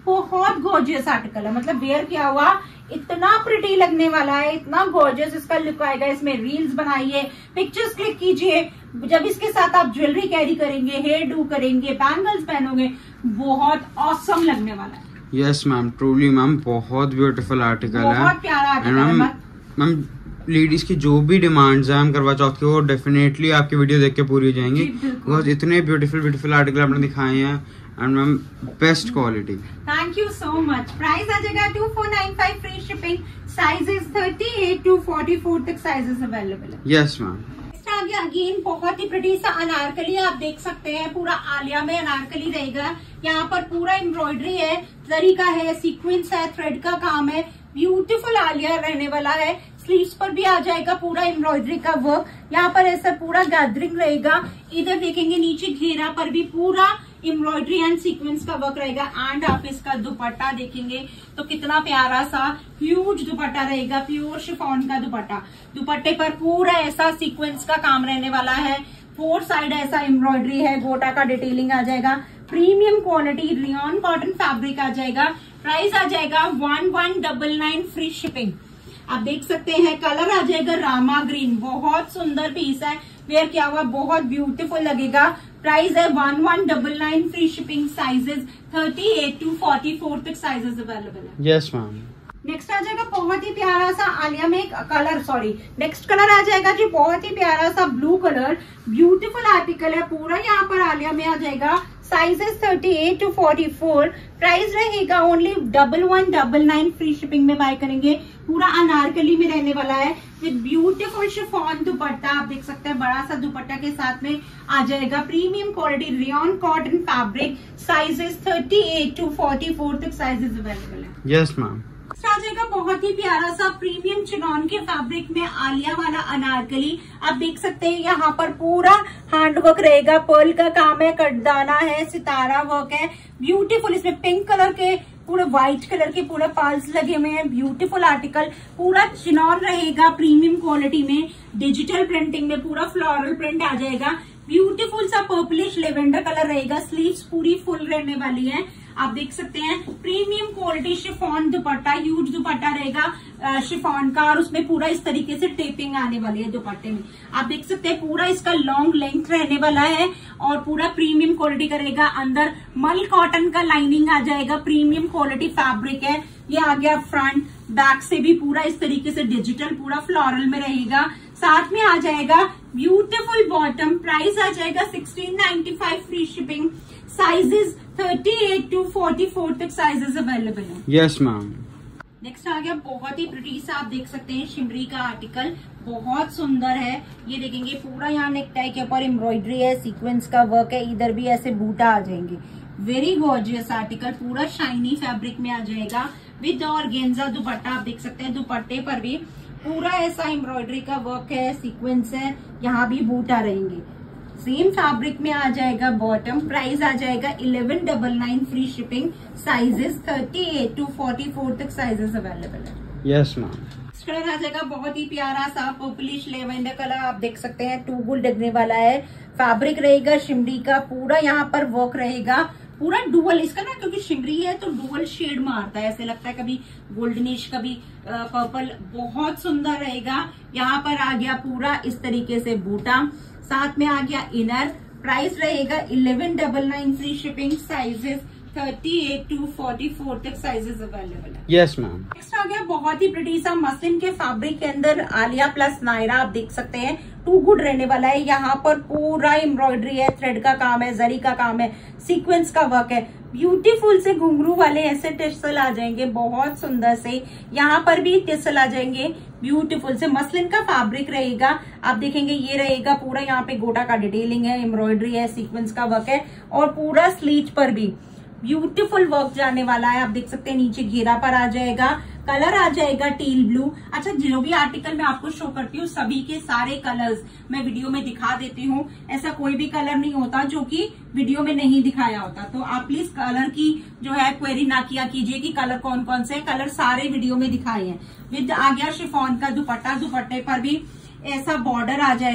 बहुत गॉर्जियस आर्टिकल है, मतलब वेयर किया हुआ इतना प्रिटी लगने वाला है, इतना गॉर्जियस इसका लुक आएगा। इसमें रील्स बनाइए, पिक्चर्स क्लिक कीजिए, जब इसके साथ आप ज्वेलरी कैरी करेंगे, हेयर डू करेंगे, बैंगल्स पहनोगे, बहुत ऑसम लगने वाला है। यस मैम, ट्रूली मैम, बहुत ब्यूटीफुल आर्टिकल है, बहुत प्यारा आर्टिकल है मैम। लेडीज की जो भी डिमांड्स है हम करवा चौथ की, वो डेफिनेटली आपकी वीडियो देख के पूरी हो जाएंगी, बिकॉज इतने ब्यूटीफुल ब्यूटीफुल आर्टिकल आपने दिखाए हैं and ma'am best quality. Thank you so much. Price आ जाएगा two four nine five, free shipping, sizes thirty eight to forty four तक साइजेस अवेलेबल है। Yes ma'am. आ गया अगेन बहुत ही प्रिटी सा अनारकली, आप देख सकते हैं पूरा आलिया में अनारकली रहेगा। यहाँ पर पूरा एम्ब्रॉयडरी है, जरी का है, सीक्वेंस है, थ्रेड का काम है, ब्यूटीफुल आलिया रहने वाला है। स्लीव्स पर भी आ जाएगा पूरा एम्ब्रॉयडरी का वर्क, यहाँ पर ऐसा पूरा गैदरिंग रहेगा। इधर देखेंगे नीचे घेरा पर भी पूरा एम्ब्रॉयडरी एंड सीक्वेंस का वर्क रहेगा। एंड आप इसका दुपट्टा देखेंगे तो कितना प्यारा सा ह्यूज दुपट्टा रहेगा, प्योर शिफॉन का दुपट्टा। दुपट्टे पर पूरा ऐसा सीक्वेंस का काम रहने वाला है, फोर साइड ऐसा एम्ब्रॉयडरी है, गोटा का डिटेलिंग आ जाएगा, premium quality rayon cotton fabric आ जाएगा। प्राइस आ जाएगा one one double nine, free shipping. आप देख सकते हैं कलर आ जाएगा रामा ग्रीन, बहुत सुंदर पीस है, वेयर किया हुआ बहुत ब्यूटीफुल लगेगा। प्राइस है one one double nine, free shipping, sizes thirty eight to forty four तक साइजेस अवेलेबल है। Yes ma'am. नेक्स्ट आ जाएगा बहुत ही प्यारा सा आलिया में एक कलर, सॉरी नेक्स्ट कलर आ जाएगा जी बहुत ही प्यारा सा ब्लू कलर, ब्यूटीफुल आर्टिकल है पूरा। यहाँ पर आलिया में आ जाएगा sizes thirty eight to forty four. Price रहेगा only double one double nine, free shipping में बाय करेंगे। पूरा अनारकली में रहने वाला है विद ब्यूटीफुल शिफॉन दुपट्टा, आप देख सकते हैं बड़ा सा दुपट्टा के साथ में आ जाएगा। Premium quality rayon cotton fabric, sizes thirty eight to forty four तक साइजेस अवेलेबल है। Yes ma'am. आ जाएगा बहुत ही प्यारा सा प्रीमियम चिनॉन के फैब्रिक में आलिया वाला अनारकली, आप देख सकते हैं यहाँ पर पूरा हैंडवर्क रहेगा, पर्ल का काम है, कटदाना है, सितारा वर्क है, ब्यूटीफुल। इसमें पिंक कलर के पूरे व्हाइट कलर के पूरे पाल्स लगे हुए हैं, ब्यूटीफुल आर्टिकल। पूरा चिनॉन रहेगा प्रीमियम क्वालिटी में, डिजिटल प्रिंटिंग में पूरा फ्लोरल प्रिंट आ जाएगा। ब्यूटीफुल सा पर्पलिश लेवेंडर कलर रहेगा, स्लीव्स पूरी फुल रहने वाली है, आप देख सकते हैं। Premium quality chiffon dupatta, huge dupatta रहेगा शिफॉन का, और उसमें पूरा इस तरीके से टेपिंग आने वाली है दुपट्टे में, आप देख सकते हैं। पूरा इसका लॉन्ग लेंथ रहने वाला है और पूरा प्रीमियम क्वालिटी का रहेगा। अंदर मल कॉटन का लाइनिंग आ जाएगा, प्रीमियम क्वालिटी फैब्रिक है। ये आ गया फ्रंट, बैक से भी पूरा इस तरीके से डिजिटल पूरा फ्लोरल में रहेगा। साथ में आ जाएगा ब्यूटीफुल बॉटम, प्राइस आ जाएगा sixteen ninety five, free shipping, sizes thirty eight to forty four तक साइजेस अवेलेबल है। Yes ma'am. नेक्स्ट आ गया बहुत ही प्रिटी सा, आप देख सकते हैं शिमरी का आर्टिकल, बहुत सुंदर है। ये देखेंगे पूरा यहाँ नेकटाई के ऊपर एम्ब्रॉयडरी है, सीक्वेंस का वर्क है, इधर भी ऐसे बूटा आ जाएंगे। वेरी गॉर्जियस आर्टिकल, पूरा शाइनी फैब्रिक में आ जाएगा विद ऑर्गेन्जा दुपट्टा, आप देख सकते हैं। दुपट्टे पर भी पूरा ऐसा एम्ब्रॉयडरी का वर्क है, सीक्वेंस है, यहाँ भी बूटा रहेंगे। सेम फैब्रिक में आ जाएगा बॉटम। प्राइस आ जाएगा eleven double nine, free shipping, sizes thirty eight to forty four तक साइजेस अवेलेबल है। Yes ma'am. कलर आ जाएगा बहुत ही प्यारा सा पर्पलिश लेवेंडर कलर, आप देख सकते हैं, टू गुल लगने वाला है। फैब्रिक रहेगा शिमरी का, पूरा यहाँ पर वर्क रहेगा, पूरा डुअल इसका ना, क्योंकि शिमरी है तो डुअल शेड मारता है, ऐसे लगता है कभी गोल्डनिश कभी पर्पल, बहुत सुंदर रहेगा। यहाँ पर आ गया पूरा इस तरीके से बूटा, साथ में आ गया इनर। प्राइस रहेगा eleven double nine, free shipping, sizes thirty eight to forty four तक साइजेस अवेलेबल है। Yes ma'am. नेक्स्ट आ गया बहुत ही प्रिटी सा मसलिन के फैब्रिक के अंदर आलिया प्लस नायरा, आप देख सकते हैं, टू गुड रहने वाला है। यहाँ पर पूरा एम्ब्रॉयडरी है, थ्रेड का काम है, जरी का काम है, सीक्वेंस का वर्क है, ब्यूटीफुल से घुंघरू वाले ऐसे टिसल आ जाएंगे, बहुत सुंदर से। यहाँ पर भी टिसल आ जाएंगे, ब्यूटीफुल से मसलिन का फैब्रिक रहेगा, आप देखेंगे। ये रहेगा पूरा, यहाँ पे गोटा का डिटेलिंग है, एम्ब्रॉयडरी है, सीक्वेंस का वर्क है, और पूरा स्लीव पर भी ब्यूटीफुल वर्क जाने वाला है, आप देख सकते हैं। नीचे घेरा पर आ जाएगा, कलर आ जाएगा टील ब्लू। अच्छा, जो भी आर्टिकल मैं आपको शो करती हूँ सभी के सारे कलर्स मैं वीडियो में दिखा देती हूँ, ऐसा कोई भी कलर नहीं होता जो कि वीडियो में नहीं दिखाया होता। तो आप प्लीज कलर की जो है क्वेरी ना किया कीजिए कि कलर कौन कौन से, कलर सारे वीडियो में दिखाए हैं। विद आ गया शिफॉन का दुपट्टा, दुपट्टे पर भी ऐसा बॉर्डर आ जाएगा,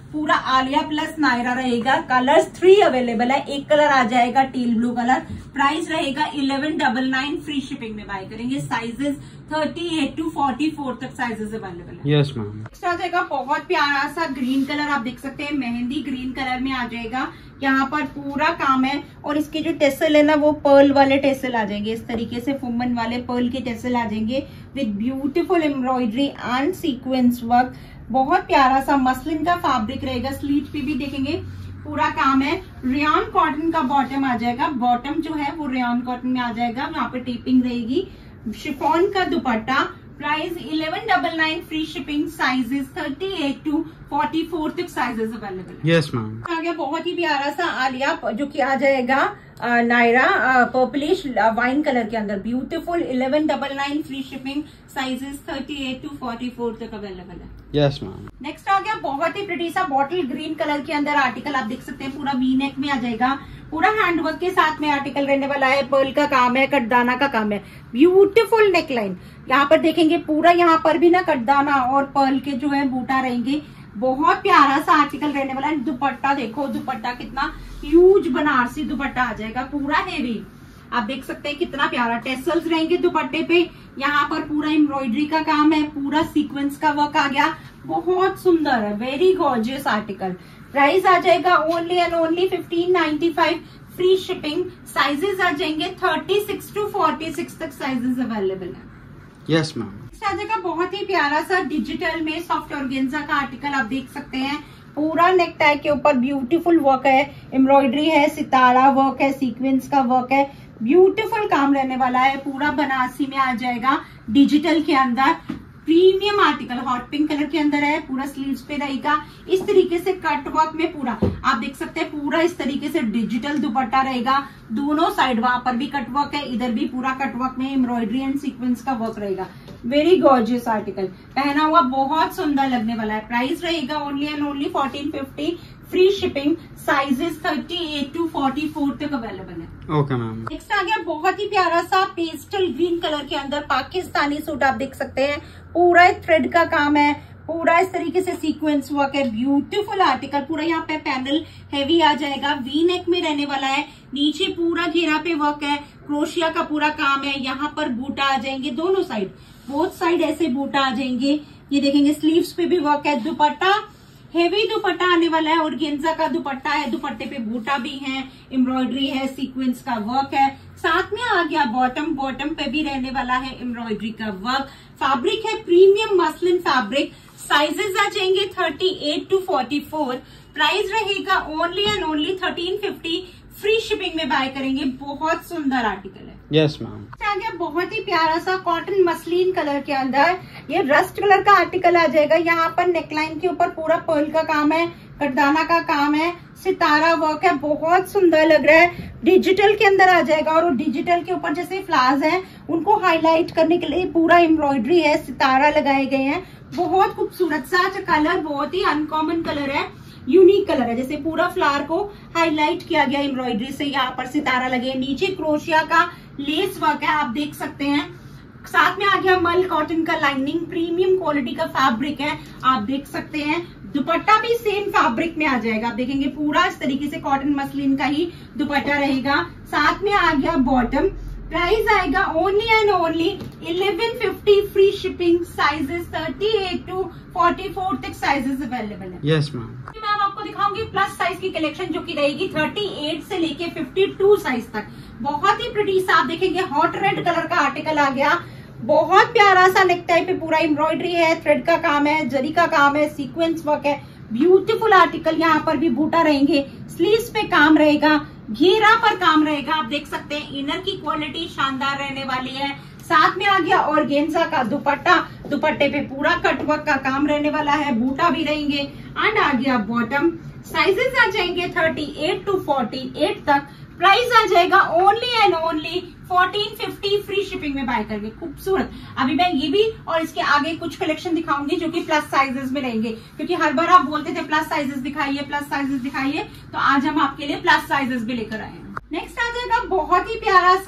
पूरा आलिया प्लस नायरा रहेगा। कलर्स थ्री अवेलेबल है, एक कलर आ जाएगा टील ब्लू कलर। प्राइस रहेगा eleven double nine, free shipping में बाय करेंगे। Sizes thirty eight to forty four तक साइजेस अवेलेबल है। Yes ma'am. नेक्स्ट आ जाएगा बहुत प्यारा सा ग्रीन कलर, आप देख सकते हैं मेहंदी ग्रीन कलर में आ जाएगा। यहाँ पर पूरा काम है और इसके जो टेसल है ना वो पर्ल वाले टेसल आ जाएंगे, इस तरीके से फुमन वाले पर्ल के टेसल आ जाएंगे with beautiful embroidery and sequence work. बहुत प्यारा सा मसलिन का फैब्रिक रहेगा। स्लीव पे भी देखेंगे पूरा काम है। रेयन कॉटन का बॉटम आ जाएगा, बॉटम जो है वो रेयन कॉटन में आ जाएगा, यहाँ पे टेपिंग रहेगी। शिफॉन का दुपट्टा, price eleven double nine, free shipping. Sizes thirty eight to forty four तक साइजेस अवेलेबल है। Yes ma'am. आ गया बहुत ही प्यारा सा आलिया जो कि आ जाएगा नायरा पर्पलिश वाइन कलर के अंदर, beautiful eleven double nine, free shipping. Sizes thirty eight to forty four तक अवेलेबल है। Yes ma'am. नेक्स्ट आ गया बहुत ही प्रिटी सा बॉटल ग्रीन कलर के अंदर आर्टिकल, आप देख सकते हैं पूरा वी नेक में आ जाएगा। पूरा हैंडवर्क के साथ में आर्टिकल रहने वाला है। पर्ल का काम है, कटदाना का काम है, ब्यूटीफुल नेकलाइन। यहाँ पर देखेंगे पूरा यहाँ पर भी ना कटदाना और पर्ल के जो है बूटा रहेंगे। बहुत प्यारा सा आर्टिकल रहने वाला है। दुपट्टा देखो, दुपट्टा कितना ह्यूज बनारसी दुपट्टा आ जाएगा, पूरा हेवी। आप देख सकते हैं कितना प्यारा टेसल्स रहेंगे दुपट्टे पे। यहाँ पर पूरा एम्ब्रॉयडरी का काम है, पूरा सीक्वेंस का वर्क आ गया। बहुत सुंदर है, वेरी गॉर्जियस आर्टिकल। प्राइस आ जाएगा only and only fifteen ninety five, free shipping. Sizes आ जाएंगे thirty six to forty six तक साइजेस अवेलेबल है। Yes ma'am. आ जाएगा बहुत ही प्यारा सा डिजिटल में सॉफ्ट ऑर्गेन्जा का आर्टिकल, आप देख सकते हैं पूरा नेक टाई के ऊपर ब्यूटीफुल वर्क है, एम्ब्रॉयडरी है, सितारा वर्क है, सीक्वेंस का वर्क है। ब्यूटीफुल काम रहने वाला है। पूरा बनारसी में आ जाएगा डिजिटल के अंदर। Premium article hot pink colour के अंदर है। पूरा स्लीव्स पे रहेगा इस तरीके से कट वर्क में। पूरा आप देख सकते हैं पूरा इस तरीके से डिजिटल दुपट्टा रहेगा। दोनों साइड वहां पर भी कट वर्क है, इधर भी पूरा कट वर्क में एम्ब्रॉयडरी एंड सीक्वेंस का वर्क रहेगा। वेरी गॉर्जियस आर्टिकल, पहना हुआ बहुत सुंदर लगने वाला है। प्राइस रहेगा only and only fourteen fifty, free shipping. Sizes thirty eight to forty four तक अवेलेबल है। Okay ma'am. नेक्स्ट आ गया बहुत ही प्यारा सा पेस्टल ग्रीन कलर के अंदर पाकिस्तानी सूट, आप देख सकते हैं पूरा थ्रेड का काम है, पूरा इस तरीके से सीक्वेंस वर्क है। ब्यूटीफुल आर्टिकल, पूरा यहाँ पे पैनल हेवी आ जाएगा, वी नेक में रहने वाला है। नीचे पूरा घेरा पे वर्क है, क्रोशिया का पूरा काम है। यहाँ पर बूटा आ जाएंगे दोनों साइड, बोथ साइड ऐसे बूटा आ जाएंगे। ये देखेंगे स्लीव्स पे भी वर्क है। दुपट्टा हेवी दुपट्टा आने वाला है और गेंजा का दुपट्टा है। दुपट्टे पे बूटा भी है, एम्ब्रॉयडरी है, सीक्वेंस का वर्क है। साथ में आ गया बॉटम, बॉटम पे भी रहने वाला है एम्ब्रॉयडरी का वर्क। फैब्रिक है प्रीमियम मसलिन फैब्रिक। साइजेस आ जाएंगे thirty eight to forty four. Price रहेगा only and only thirteen fifty, free shipping में बाय करेंगे। बहुत सुंदर आर्टिकल है। Yes ma'am. आ गया बहुत ही प्यारा सा कॉटन मसलिन कलर के अंदर, ये रस्ट कलर का आर्टिकल आ जाएगा। यहाँ पर नेकलाइन के ऊपर पूरा पर्ल का काम है, कटदाना का काम है, सितारा वर्क है। बहुत सुंदर लग रहा है। डिजिटल के अंदर आ जाएगा और डिजिटल के ऊपर जैसे फ्लावर्स हैं उनको हाईलाइट करने के लिए पूरा एम्ब्रॉयडरी है, सितारा लगाए गए हैं। बहुत खूबसूरत सा कलर, बहुत ही अनकॉमन कलर है, यूनिक कलर है। जैसे पूरा फ्लावर को हाईलाइट किया गया एम्ब्रॉयडरी से, यहाँ पर सितारा लगे, नीचे क्रोशिया का लेस वर्क है, आप देख सकते हैं। साथ में आ गया मल कॉटन का लाइनिंग, प्रीमियम क्वालिटी का फैब्रिक है, आप देख सकते हैं। दुपट्टा भी सेम फैब्रिक में आ जाएगा, आप देखेंगे पूरा इस तरीके से कॉटन मसलिन का ही दुपट्टा रहेगा। साथ में आ गया बॉटम। प्राइस आएगा only and only eleven fifty, free shipping. Sizes thirty eight to forty four तक साइजेस अवेलेबल है। Yes ma'am. मैम आपको दिखाऊंगी प्लस साइज की कलेक्शन जो की रहेगी थर्टी एट से लेके फिफ्टी टू साइज तक। बहुत ही प्रिटी सा, आप देखेंगे हॉट रेड कलर का आर्टिकल आ गया। बहुत प्यारा सा नेक टाइप पे पूरा एम्ब्रॉयडरी है, थ्रेड का काम है, जरी का काम है, सीक्वेंस वर्क है। ब्यूटीफुल आर्टिकल, यहाँ पर भी बूटा रहेंगे, स्लीव्स पे काम रहेगा, घेरा पर काम रहेगा। आप देख सकते हैं इनर की क्वालिटी शानदार रहने वाली है। साथ में आ गया ऑर्गेन्जा का दुपट्टा, दुपट्टे पे पूरा कटवर्क का काम रहने वाला है, बूटा भी रहेंगे। एंड आ गया बॉटम। साइजेस आ जाएंगे thirty eight to forty eight तक। प्राइस आ जाएगा only and only fourteen fifty, free shipping में बाय करके। खूबसूरत। अभी मैं ये भी और इसके आगे कुछ कलेक्शन दिखाऊंगी जो कि प्लस साइजेस में रहेंगे, क्योंकि हर बार आप बोलते थे प्लस साइजेस दिखाइए, प्लस साइजेस दिखाइए, तो आज हम आपके लिए प्लस साइजेस भी लेकर आए हैं। नेक्स्ट आ जाएगा बहुत ही प्यारा सा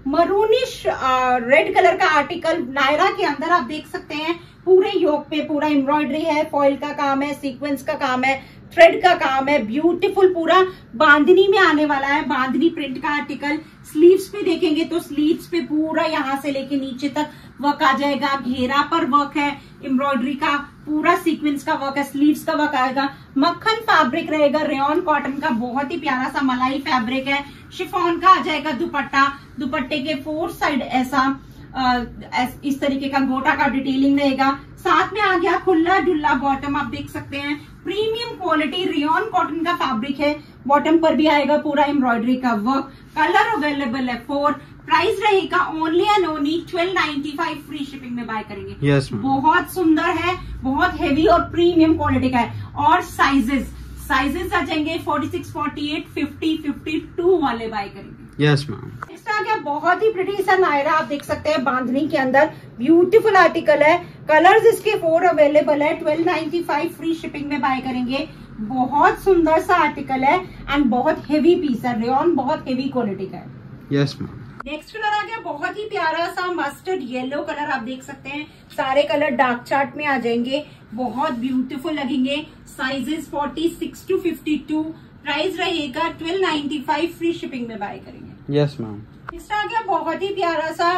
मरूनिश रेड कलर का आर्टिकल नायरा के अंदर आप देख सकते हैं। पूरे योक पे पूरा एम्ब्रॉयडरी है, फॉइल का काम है, सीक्वेंस का काम है, थ्रेड का काम है, ब्यूटीफुल पूरा बांधनी में आने वाला है, बांधनी प्रिंट का आर्टिकल। स्लीव्स पे देखेंगे तो स्लीव्स पे पूरा यहाँ से लेके नीचे तक वर्क आ जाएगा, घेरा पर वर्क है, एम्ब्रॉयडरी का पूरा सीक्वेंस का वर्क है, स्लीव्स का वर्क आएगा। मक्खन फैब्रिक रहेगा, रेयन कॉटन का बहुत ही प्यारा सा मलाई फैब्रिक है। शिफॉन का आ जाएगा दुपट्टा, दुपट्टे के फोर साइड ऐसा आ, इस तरीके का गोटा का डिटेलिंग रहेगा। साथ में आ गया खुला डुल्ला बॉटम, आप देख सकते हैं प्रीमियम क्वालिटी रेयन कॉटन का फैब्रिक है। बॉटम पर भी आएगा पूरा एम्ब्रॉयडरी का वर्क। कलर अवेलेबल है फोर। प्राइस रहेगा only and only twelve ninety five, free shipping में बाय करेंगे। yes, बहुत सुंदर है, बहुत हेवी और प्रीमियम क्वालिटी का है। और साइजेस साइजेस आ जाएंगे forty six, forty eight, fifty, fifty two वाले बाय करेंगे। Yes ma'am. नेक्स्ट आ गया बहुत ही प्रिटी सा नायरा, आप देख सकते हैं बांधनी के अंदर ब्यूटीफुल आर्टिकल है। कलर्स इसके फोर अवेलेबल है। Twelve ninety five free shipping में बाय करेंगे। बहुत सुंदर सा आर्टिकल है एंड बहुत हेवी पीस है, रेयन बहुत हेवी क्वालिटी का है। Yes ma'am. नेक्स्ट कलर आ गया बहुत ही प्यारा सा मस्टर्ड येलो कलर, आप देख सकते हैं सारे कलर डार्क चार्ट में आ जाएंगे, बहुत ब्यूटीफुल लगेंगे। Sizes forty six to fifty two. Price रहेगा twelve ninety five, free shipping में बाय करेंगे। Yes ma'am. नेक्स्ट आ गया बहुत ही प्यारा सा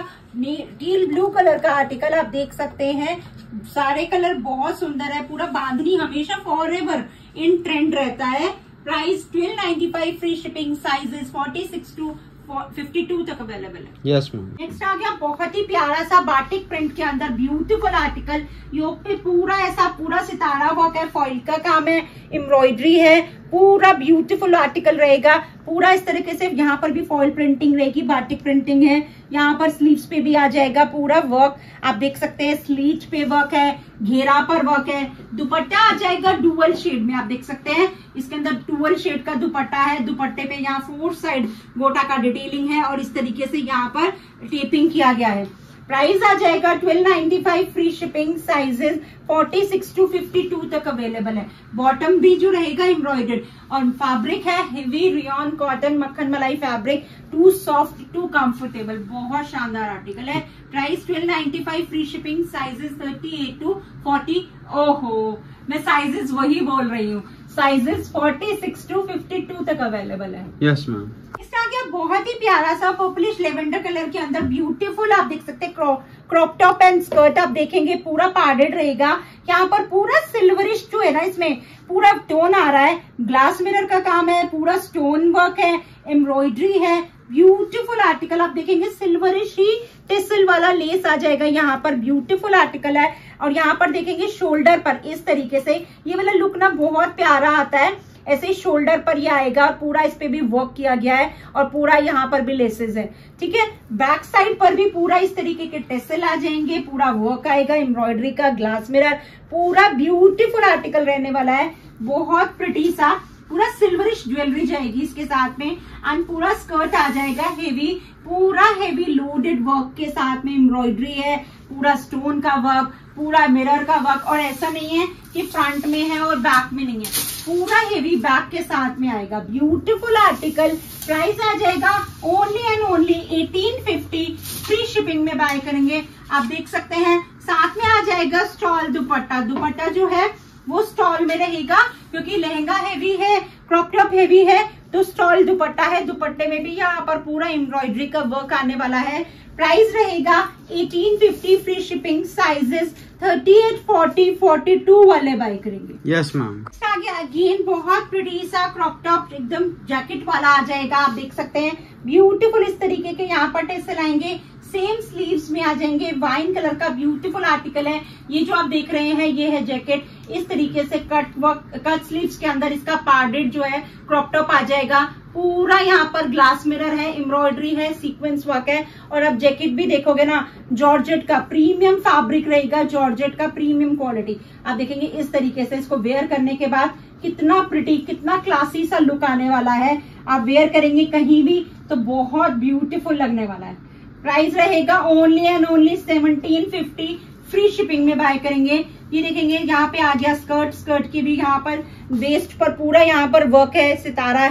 डील ब्लू कलर का आर्टिकल, आप देख सकते हैं सारे कलर बहुत सुंदर है। पूरा बांधनी हमेशा फॉरएवर इन ट्रेंड रहता है। Price twelve ninety five, free shipping. Sizes forty six to fifty two तक अवेलेबल है। Yes ma'am. नेक्स्ट आ गया बहुत ही प्यारा सा बाटिक प्रिंट के अंदर ब्यूटीफुल आर्टिकल। योक पे पूरा ऐसा पूरा सितारा वर्क है, फॉइल का काम है, एम्ब्रॉयडरी है, पूरा ब्यूटीफुल आर्टिकल रहेगा। पूरा इस तरीके से यहाँ पर भी फॉइल प्रिंटिंग रहेगी, बाटिक प्रिंटिंग है। यहाँ पर स्लीव्स पे भी आ जाएगा पूरा वर्क, आप देख सकते हैं स्लीव्स पे वर्क है, घेरा पर वर्क है। दुपट्टा आ जाएगा डुअल शेड में, आप देख सकते हैं इसके अंदर डुअल शेड का दुपट्टा है। दुपट्टे पे यहाँ फोर साइड गोटा का डिटेलिंग है और इस तरीके से यहाँ पर टेपिंग किया गया है। प्राइस आ जाएगा twelve ninety five, free shipping. Sizes forty six to fifty two तक अवेलेबल है। बॉटम भी जो रहेगा एम्ब्रॉयडर्ड और फैब्रिक है हेवी रेयन कॉटन मक्खन मलाई fabric, too soft too comfortable, बहुत शानदार आर्टिकल है। Price twelve ninety five, free shipping. Sizes thirty eight to forty. ओहो, मैं साइजेस वही बोल रही हूँ, sizes forty six to fifty two तक अवेलेबल है। Yes ma'am. इसका क्या बहुत ही प्यारा सा पर्पलिश लेवेंडर कलर के अंदर ब्यूटीफुल, आप देख सकते हैं क्रॉप टॉप एंड स्कर्ट, आप देखेंगे पूरा पार्डेड रहेगा। यहाँ पर पूरा सिल्वरिश जो है ना, इसमें पूरा टोन आ रहा है, ग्लास मिरर का काम है, पूरा स्टोन वर्क है, एम्ब्रॉयडरी है, ब्यूटीफुल आर्टिकल। आप देखेंगे सिल्वरिश ही टिसल वाला लेस आ जाएगा यहाँ पर, ब्यूटीफुल आर्टिकल है। और यहाँ पर देखेंगे शोल्डर पर इस तरीके से ये वाला लुक ना बहुत प्यारा आता है, ऐसे शोल्डर पर ये आएगा और पूरा इस पे भी वर्क किया गया है और पूरा यहाँ पर भी लेसेस है, ठीक है। बैक साइड पर भी पूरा इस तरीके के टेसल आ जाएंगे, पूरा वर्क आएगा एम्ब्रॉयडरी का, ग्लास मिरर, पूरा ब्यूटीफुल आर्टिकल रहने वाला है। बहुत प्रिटी सा पूरा सिल्वरिश ज्वेलरी जाएगी इसके साथ में एंड पूरा स्कर्ट आ जाएगा हेवी, पूरा हेवी लोडेड वर्क के साथ में एम्ब्रॉयडरी है, पूरा स्टोन का वर्क, पूरा मिरर का वर्क। और ऐसा नहीं है कि फ्रंट में है और बैक में नहीं है, पूरा हेवी बैक के साथ में आएगा, ब्यूटीफुल आर्टिकल। प्राइस आ जाएगा only and only eighteen fifty, free shipping में बाय करेंगे। आप देख सकते हैं साथ में आ जाएगा स्टॉल दुपट्टा। दुपट्टा जो है वो स्टॉल में रहेगा क्योंकि लहंगा हेवी है, क्रॉप टॉप हेवी है, तो स्टॉल दुपट्टा है। दुपट्टे में भी यहाँ पर पूरा एम्ब्रॉयडरी का वर्क आने वाला है। प्राइस रहेगा eighteen fifty, free shipping. Sizes thirty eight, forty, forty two वाले बाय करेंगे। Yes ma'am. आगे अगेन बहुत प्रिटी सा क्रॉप टॉप एकदम जैकेट वाला आ जाएगा, आप देख सकते हैं ब्यूटीफुल इस तरीके के यहाँ पर टेसल आएंगे, सेम स्लीव्स में आ जाएंगे। वाइन कलर का ब्यूटीफुल आर्टिकल है। ये जो आप देख रहे हैं ये है जैकेट, इस तरीके से कट वर्क कट स्लीव्स के अंदर इसका पार्डेड जो है क्रॉप टॉप आ जाएगा। पूरा यहाँ पर ग्लास मिरर है, एम्ब्रॉयडरी है, सीक्वेंस वर्क है। और अब जैकेट भी देखोगे ना, जॉर्जेट का प्रीमियम फैब्रिक रहेगा, जॉर्जेट का प्रीमियम क्वालिटी। आप देखेंगे इस तरीके से इसको वेयर करने के बाद कितना प्रिटी, कितना क्लासी सा लुक आने वाला है। आप वेयर करेंगे कहीं भी तो बहुत ब्यूटीफुल लगने वाला है। प्राइस रहेगा only and only seventeen fifty, free shipping में बाय करेंगे। ये देखेंगे यहाँ पे आ गया स्कर्ट, स्कर्ट की भी यहाँ पर वेस्ट पर पूरा यहाँ पर वर्क है, सितारा है,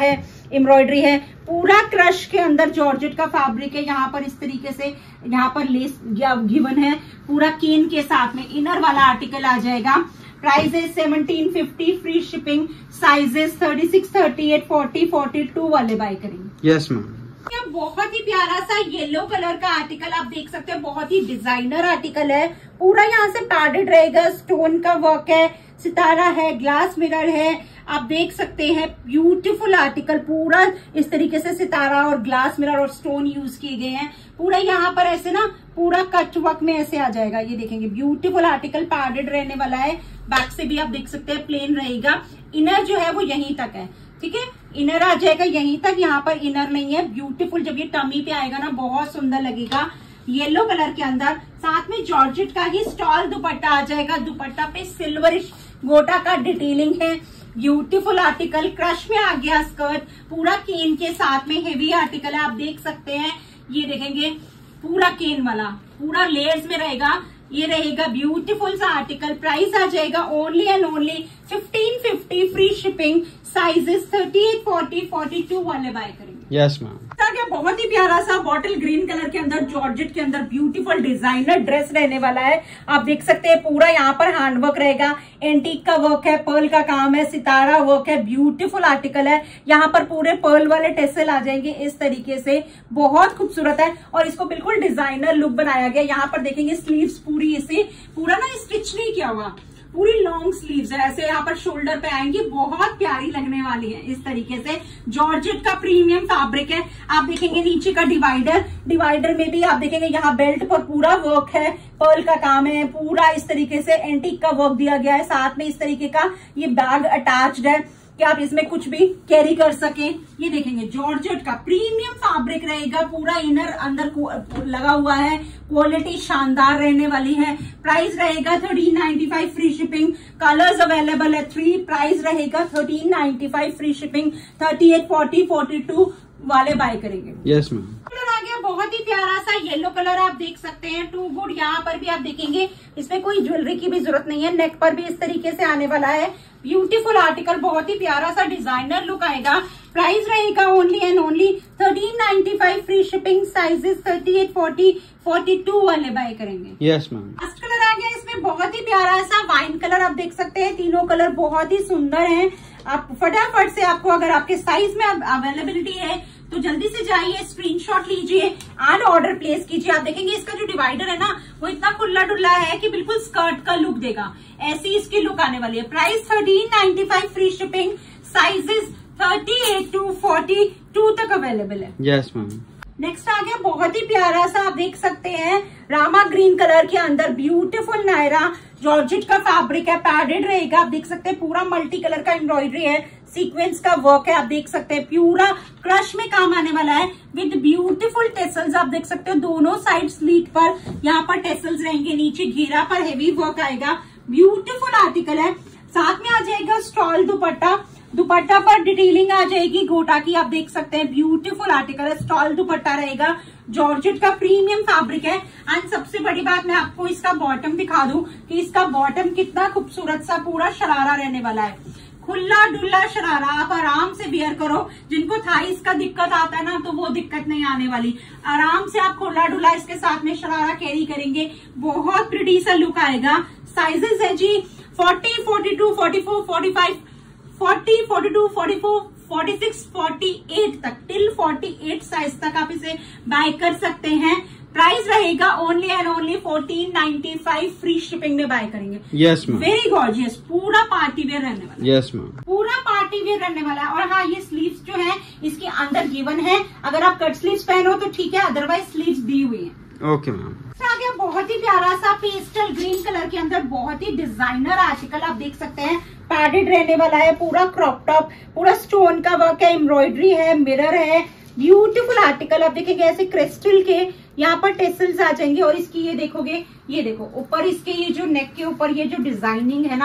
एम्ब्रॉयडरी है, पूरा क्रश के अंदर जॉर्जेट का फैब्रिक है। यहाँ पर इस तरीके से यहाँ पर लेस गिवन है, पूरा केन के साथ में इनर वाला आर्टिकल आ जाएगा। प्राइस है seventeen fifty, free shipping, sizes thirty six, thirty eight, forty, forty two वाले बाय करेंगे। Yes ma'am. बहुत ही प्यारा सा येलो कलर का आर्टिकल आप देख सकते हैं, बहुत ही डिजाइनर आर्टिकल है, पूरा यहाँ से पैडेड रहेगा, स्टोन का वर्क है, सितारा है, ग्लास मिरर है, आप देख सकते हैं ब्यूटीफुल आर्टिकल, पूरा इस तरीके से सितारा और ग्लास मिरर और स्टोन यूज किए गए हैं। पूरा यहाँ पर ऐसे ना पूरा कट वर्क में ऐसे आ जाएगा, ये देखेंगे ब्यूटीफुल आर्टिकल, पैडेड रहने वाला है। बैक से भी आप देख सकते हैं प्लेन रहेगा, इनर जो है वो यहीं तक है, ठीक है, इनर आ जाएगा यहीं तक, यहाँ पर इनर नहीं है। ब्यूटीफुल, जब ये टमी पे आएगा ना बहुत सुंदर लगेगा, येलो कलर के अंदर। साथ में जॉर्जेट का ही स्टॉल दुपट्टा आ जाएगा, दुपट्टा पे सिल्वरिश गोटा का डिटेलिंग है, ब्यूटीफुल आर्टिकल, क्रश में आ गया स्कर्ट, पूरा केन के साथ में हेवी आर्टिकल है, आप देख सकते हैं। ये देखेंगे पूरा केन वाला, पूरा लेयर्स में रहेगा, ये रहेगा ब्यूटीफुल सा आर्टिकल। प्राइस आ जाएगा only and only fifteen fifty, free shipping, sizes thirty eight, forty, forty two वाले बाय करेंगे। Yes ma'am. बहुत ही प्यारा सा बॉटल ग्रीन कलर के अंदर जॉर्जेट के अंदर ब्यूटीफुल डिजाइनर ड्रेस रहने वाला है। आप देख सकते हैं पूरा यहाँ पर हैंडवर्क रहेगा, एंटीक का वर्क है, पर्ल का काम है, सितारा वर्क है, ब्यूटीफुल आर्टिकल है। यहाँ पर पूरे पर्ल वाले टेसल आ जाएंगे इस तरीके से, बहुत खूबसूरत है और इसको बिल्कुल डिजाइनर लुक बनाया गया। यहाँ पर देखेंगे स्लीव्स पूरी इसे पूरा ना स्टिच नहीं किया हुआ, पूरी लॉन्ग स्लीव्स है, ऐसे यहाँ पर शोल्डर पे आएंगी, बहुत प्यारी लगने वाली है। इस तरीके से जॉर्जेट का प्रीमियम फैब्रिक है। आप देखेंगे नीचे का डिवाइडर, डिवाइडर में भी आप देखेंगे यहाँ बेल्ट पर पूरा वर्क है, पर्ल का काम है, पूरा इस तरीके से एंटीक का वर्क दिया गया है। साथ में इस तरीके का ये बैग अटैच्ड है कि आप इसमें कुछ भी कैरी कर सकें। ये देखेंगे जॉर्जेट का प्रीमियम फैब्रिक रहेगा, पूरा इनर अंदर लगा हुआ है, क्वालिटी शानदार रहने वाली है। प्राइस रहेगा thirteen ninety five, free shipping, colours available है थ्री। प्राइस रहेगा thirteen ninety five, free shipping, thirty eight, forty, forty two वाले बाय करेंगे। Yes ma'am. कलर आ गया बहुत ही प्यारा सा येलो कलर, आप देख सकते हैं टू गुड। यहाँ पर भी आप देखेंगे इसमें कोई ज्वेलरी की भी जरूरत नहीं है, नेक पर भी इस तरीके से आने वाला है। ब्यूटीफुल आर्टिकल, बहुत ही प्यारा सा डिजाइनर लुक आएगा। प्राइस रहेगा only and only thirteen ninety five, free shipping, sizes thirty eight, forty, forty two वाले बाय करेंगे। Yes ma'am. फर्स्ट कलर आ गया, इसमें बहुत ही प्यारा सा वाइन कलर, आप देख सकते हैं तीनों कलर बहुत ही सुंदर हैं। आप फटाफट से, आपको अगर आपके साइज में अवेलेबिलिटी है तो जल्दी से जाइए, स्क्रीनशॉट लीजिए एंड ऑर्डर प्लेस कीजिए। आप देखेंगे इसका जो डिवाइडर है ना वो इतना खुला डुल्ला है कि बिल्कुल स्कर्ट का लुक देगा, ऐसी इसकी लुक आने वाली है। Price thirteen ninety five, free shipping, sizes thirty eight to forty two तक अवेलेबल है। Yes ma'am. नेक्स्ट आ गया बहुत ही प्यारा सा, आप देख सकते हैं रामा ग्रीन कलर के अंदर ब्यूटीफुल नायरा जॉर्जेट का फैब्रिक है, पैडेड रहेगा। आप देख सकते हैं पूरा मल्टी कलर का एम्ब्रॉयडरी है, सीक्वेंस का वर्क है, आप देख सकते हैं पूरा क्रश में काम आने वाला है विद ब्यूटीफुल टेसल्स। आप देख सकते हो दोनों साइड स्लीट पर यहाँ पर टेसल्स रहेंगे, नीचे घेरा पर हेवी वर्क आएगा, ब्यूटीफुल आर्टिकल है। साथ में आ जाएगा स्टॉल दुपट्टा, दुपट्टा पर डिटेलिंग आ जाएगी गोटा की, आप देख सकते हैं ब्यूटीफुल आर्टिकल है। स्टॉल दुपट्टा रहेगा, जॉर्जेट का प्रीमियम फैब्रिक है। एंड सबसे बड़ी बात मैं आपको इसका बॉटम दिखा दूं कि इसका बॉटम कितना खूबसूरत सा पूरा शरारा रहने वाला है, खुला डुल्ला शरारा, आप आराम से वियर करो। जिनको थाइस का दिक्कत आता है ना तो वो दिक्कत नहीं आने वाली, आराम से आप खुला डुल्ला इसके साथ में शरारा कैरी करेंगे, बहुत प्रिटी सा लुक आएगा। साइजेस है जी forty, forty two, forty four, forty five, forty, forty two, forty four, forty six, forty eight तक, टिल फोर्टी एट साइज तक आप इसे बाय कर सकते हैं। प्राइस रहेगा only and only fourteen ninety five, free shipping में बाय करेंगे। Yes ma'am. वेरी गॉर्जियस, पूरा पार्टी वेयर रहने वाला है। Yes ma'am. पूरा पार्टी वेयर रहने वाला है। और हाँ, ये स्लीव्स जो है इसके अंदर गिवन है, अगर आप कट स्लीव्स पहनो तो ठीक है, अदरवाइज स्लीव्स दी हुई है। Okay ma'am. आ गया बहुत ही प्यारा सा पेस्टल ग्रीन कलर के अंदर बहुत ही डिजाइनर आर्टिकल, आप देख सकते हैं पैडेड रहने वाला है, पूरा क्रॉप टॉप, पूरा स्टोन का वर्क है, एम्ब्रॉयडरी है, मिरर है, ब्यूटीफुल आर्टिकल। आप देखेंगे ऐसे क्रिस्टल के यहाँ पर टेसल्स आ जाएंगे और इसकी ये देखोगे, ये देखो ऊपर इसके ये जो नेक के ऊपर ये जो डिजाइनिंग है ना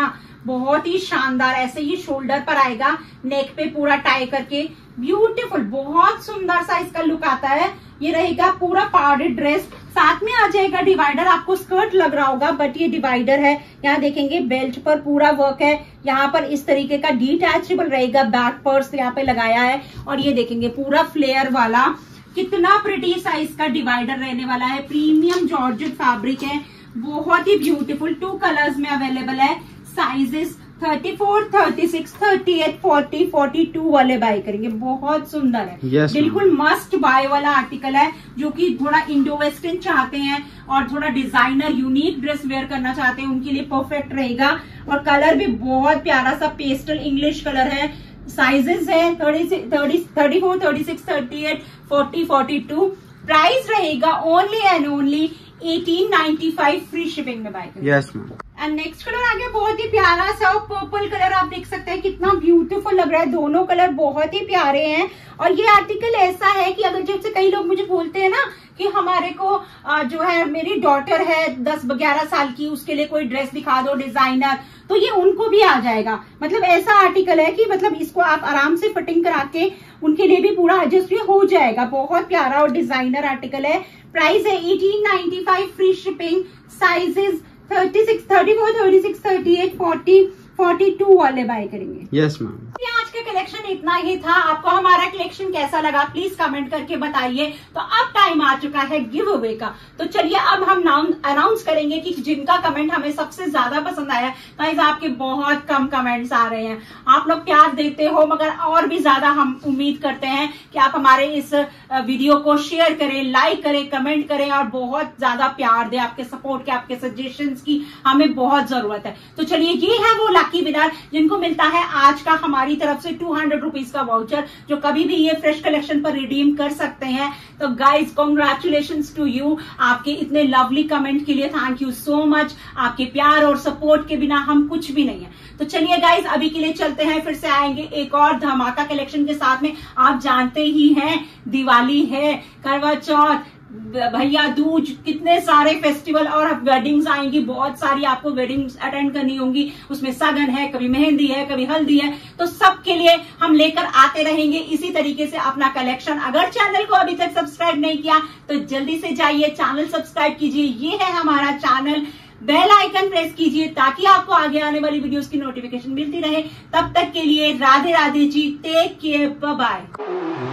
बहुत ही शानदार, ऐसे ही शोल्डर पर आएगा, नेक पे पूरा टाई करके ब्यूटीफुल, बहुत सुंदर सा इसका लुक आता है। ये रहेगा पूरा पाउडर ड्रेस, साथ में आ जाएगा डिवाइडर। आपको स्कर्ट लग रहा होगा बट ये डिवाइडर है। यहाँ देखेंगे बेल्ट पर पूरा वर्क है, यहाँ पर इस तरीके का डिटैचेबल रहेगा, बैक पर्स यहाँ पे लगाया है। और ये देखेंगे पूरा फ्लेयर वाला, कितना प्रिटी साइज का डिवाइडर रहने वाला है। प्रीमियम जॉर्जेट फैब्रिक है, बहुत ही ब्यूटीफुल। टू कलर्स में अवेलेबल है, sizes thirty four, thirty six, thirty eight, forty, forty two वाले बाय करेंगे। बहुत सुंदर है, yes, बिल्कुल मस्ट बाय वाला आर्टिकल है। जो कि थोड़ा इंडो वेस्टर्न चाहते हैं और थोड़ा डिजाइनर यूनिक ड्रेस वेयर करना चाहते हैं, उनके लिए परफेक्ट रहेगा। और कलर भी बहुत प्यारा सा पेस्टल इंग्लिश कलर है। साइजेस है thirty, thirty, thirty four, thirty six, thirty eight, forty, forty two. Price रहेगा only and only eighteen ninety five, free shipping में बाय करेंगे। Yes ma'am. And next colour आ गया बहुत ही प्यारा सा पर्पल कलर। आप देख सकते हैं कितना ब्यूटीफुल लग रहा है, दोनों कलर बहुत ही प्यारे हैं। और ये आर्टिकल ऐसा है कि अगर जैसे कई लोग मुझे बोलते हैं ना कि हमारे को जो है, मेरी डॉटर है दस ग्यारह साल की, उसके लिए कोई ड्रेस दिखा दो डिजाइनर, तो ये उनको भी आ जाएगा। मतलब ऐसा आर्टिकल है कि मतलब इसको आप आराम से फिटिंग करा के उनके लिए भी पूरा एडजस्ट भी हो जाएगा। बहुत प्यारा और डिजाइनर आर्टिकल है। प्राइस है eighteen ninety five, free shipping. Sizes thirty six, thirty four, thirty six, thirty eight, forty, forty two वाले बाय करेंगे। Yes ma'am. आज का कलेक्शन इतना ही था। आपको हमारा कलेक्शन कैसा लगा प्लीज कमेंट करके बताइए। तो अब टाइम आ चुका है गिव अवे का। तो चलिए अब हम अनाउंस करेंगे कि जिनका कमेंट हमें सबसे ज्यादा पसंद आया। गाइस आपके बहुत कम कमेंट्स आ रहे हैं, आप लोग प्यार देते हो, मगर और भी ज्यादा हम उम्मीद करते हैं कि आप हमारे इस वीडियो को शेयर करें, लाइक करें, कमेंट करें और बहुत ज्यादा प्यार दें। आपके सपोर्ट के, आपके सजेशंस की हमें बहुत जरूरत है। तो चलिए ये है वो लकी विनर जिनको मिलता है आज का हमारी तरफ से टू हंड्रेड रुपीज का वाउचर, जो कभी भी ये फ्रेश कलेक्शन पर रिडीम कर सकते हैं। तो गाइज कॉन्ग्रेचुलेशंस टू यू, आपके इतने लवली कमेंट के लिए थैंक यू सो मच। आपके प्यार और सपोर्ट के बिना हम कुछ भी नहीं है। तो चलिए गाइज अभी के लिए चलते हैं, फिर से आएंगे एक और धमाका कलेक्शन के साथ में। आप जानते ही हैं दिवाली है, करवा चौथ, भैया दूज, कितने सारे फेस्टिवल और वेडिंग्स आएंगी, बहुत सारी आपको वेडिंग्स अटेंड करनी होंगी। उसमें सगन है, कभी मेहंदी है, कभी हल्दी है, तो सबके लिए हम लेकर आते रहेंगे इसी तरीके से अपना कलेक्शन। अगर चैनल को अभी तक सब्सक्राइब नहीं किया तो जल्दी से जाइए चैनल सब्सक्राइब कीजिए। ये है हमारा चैनल, बेल आइकन प्रेस कीजिए ताकि आपको आगे आने वाली वीडियोस की नोटिफिकेशन मिलती रहे। तब तक के लिए Radhe Radhe ji, take care, bye bye.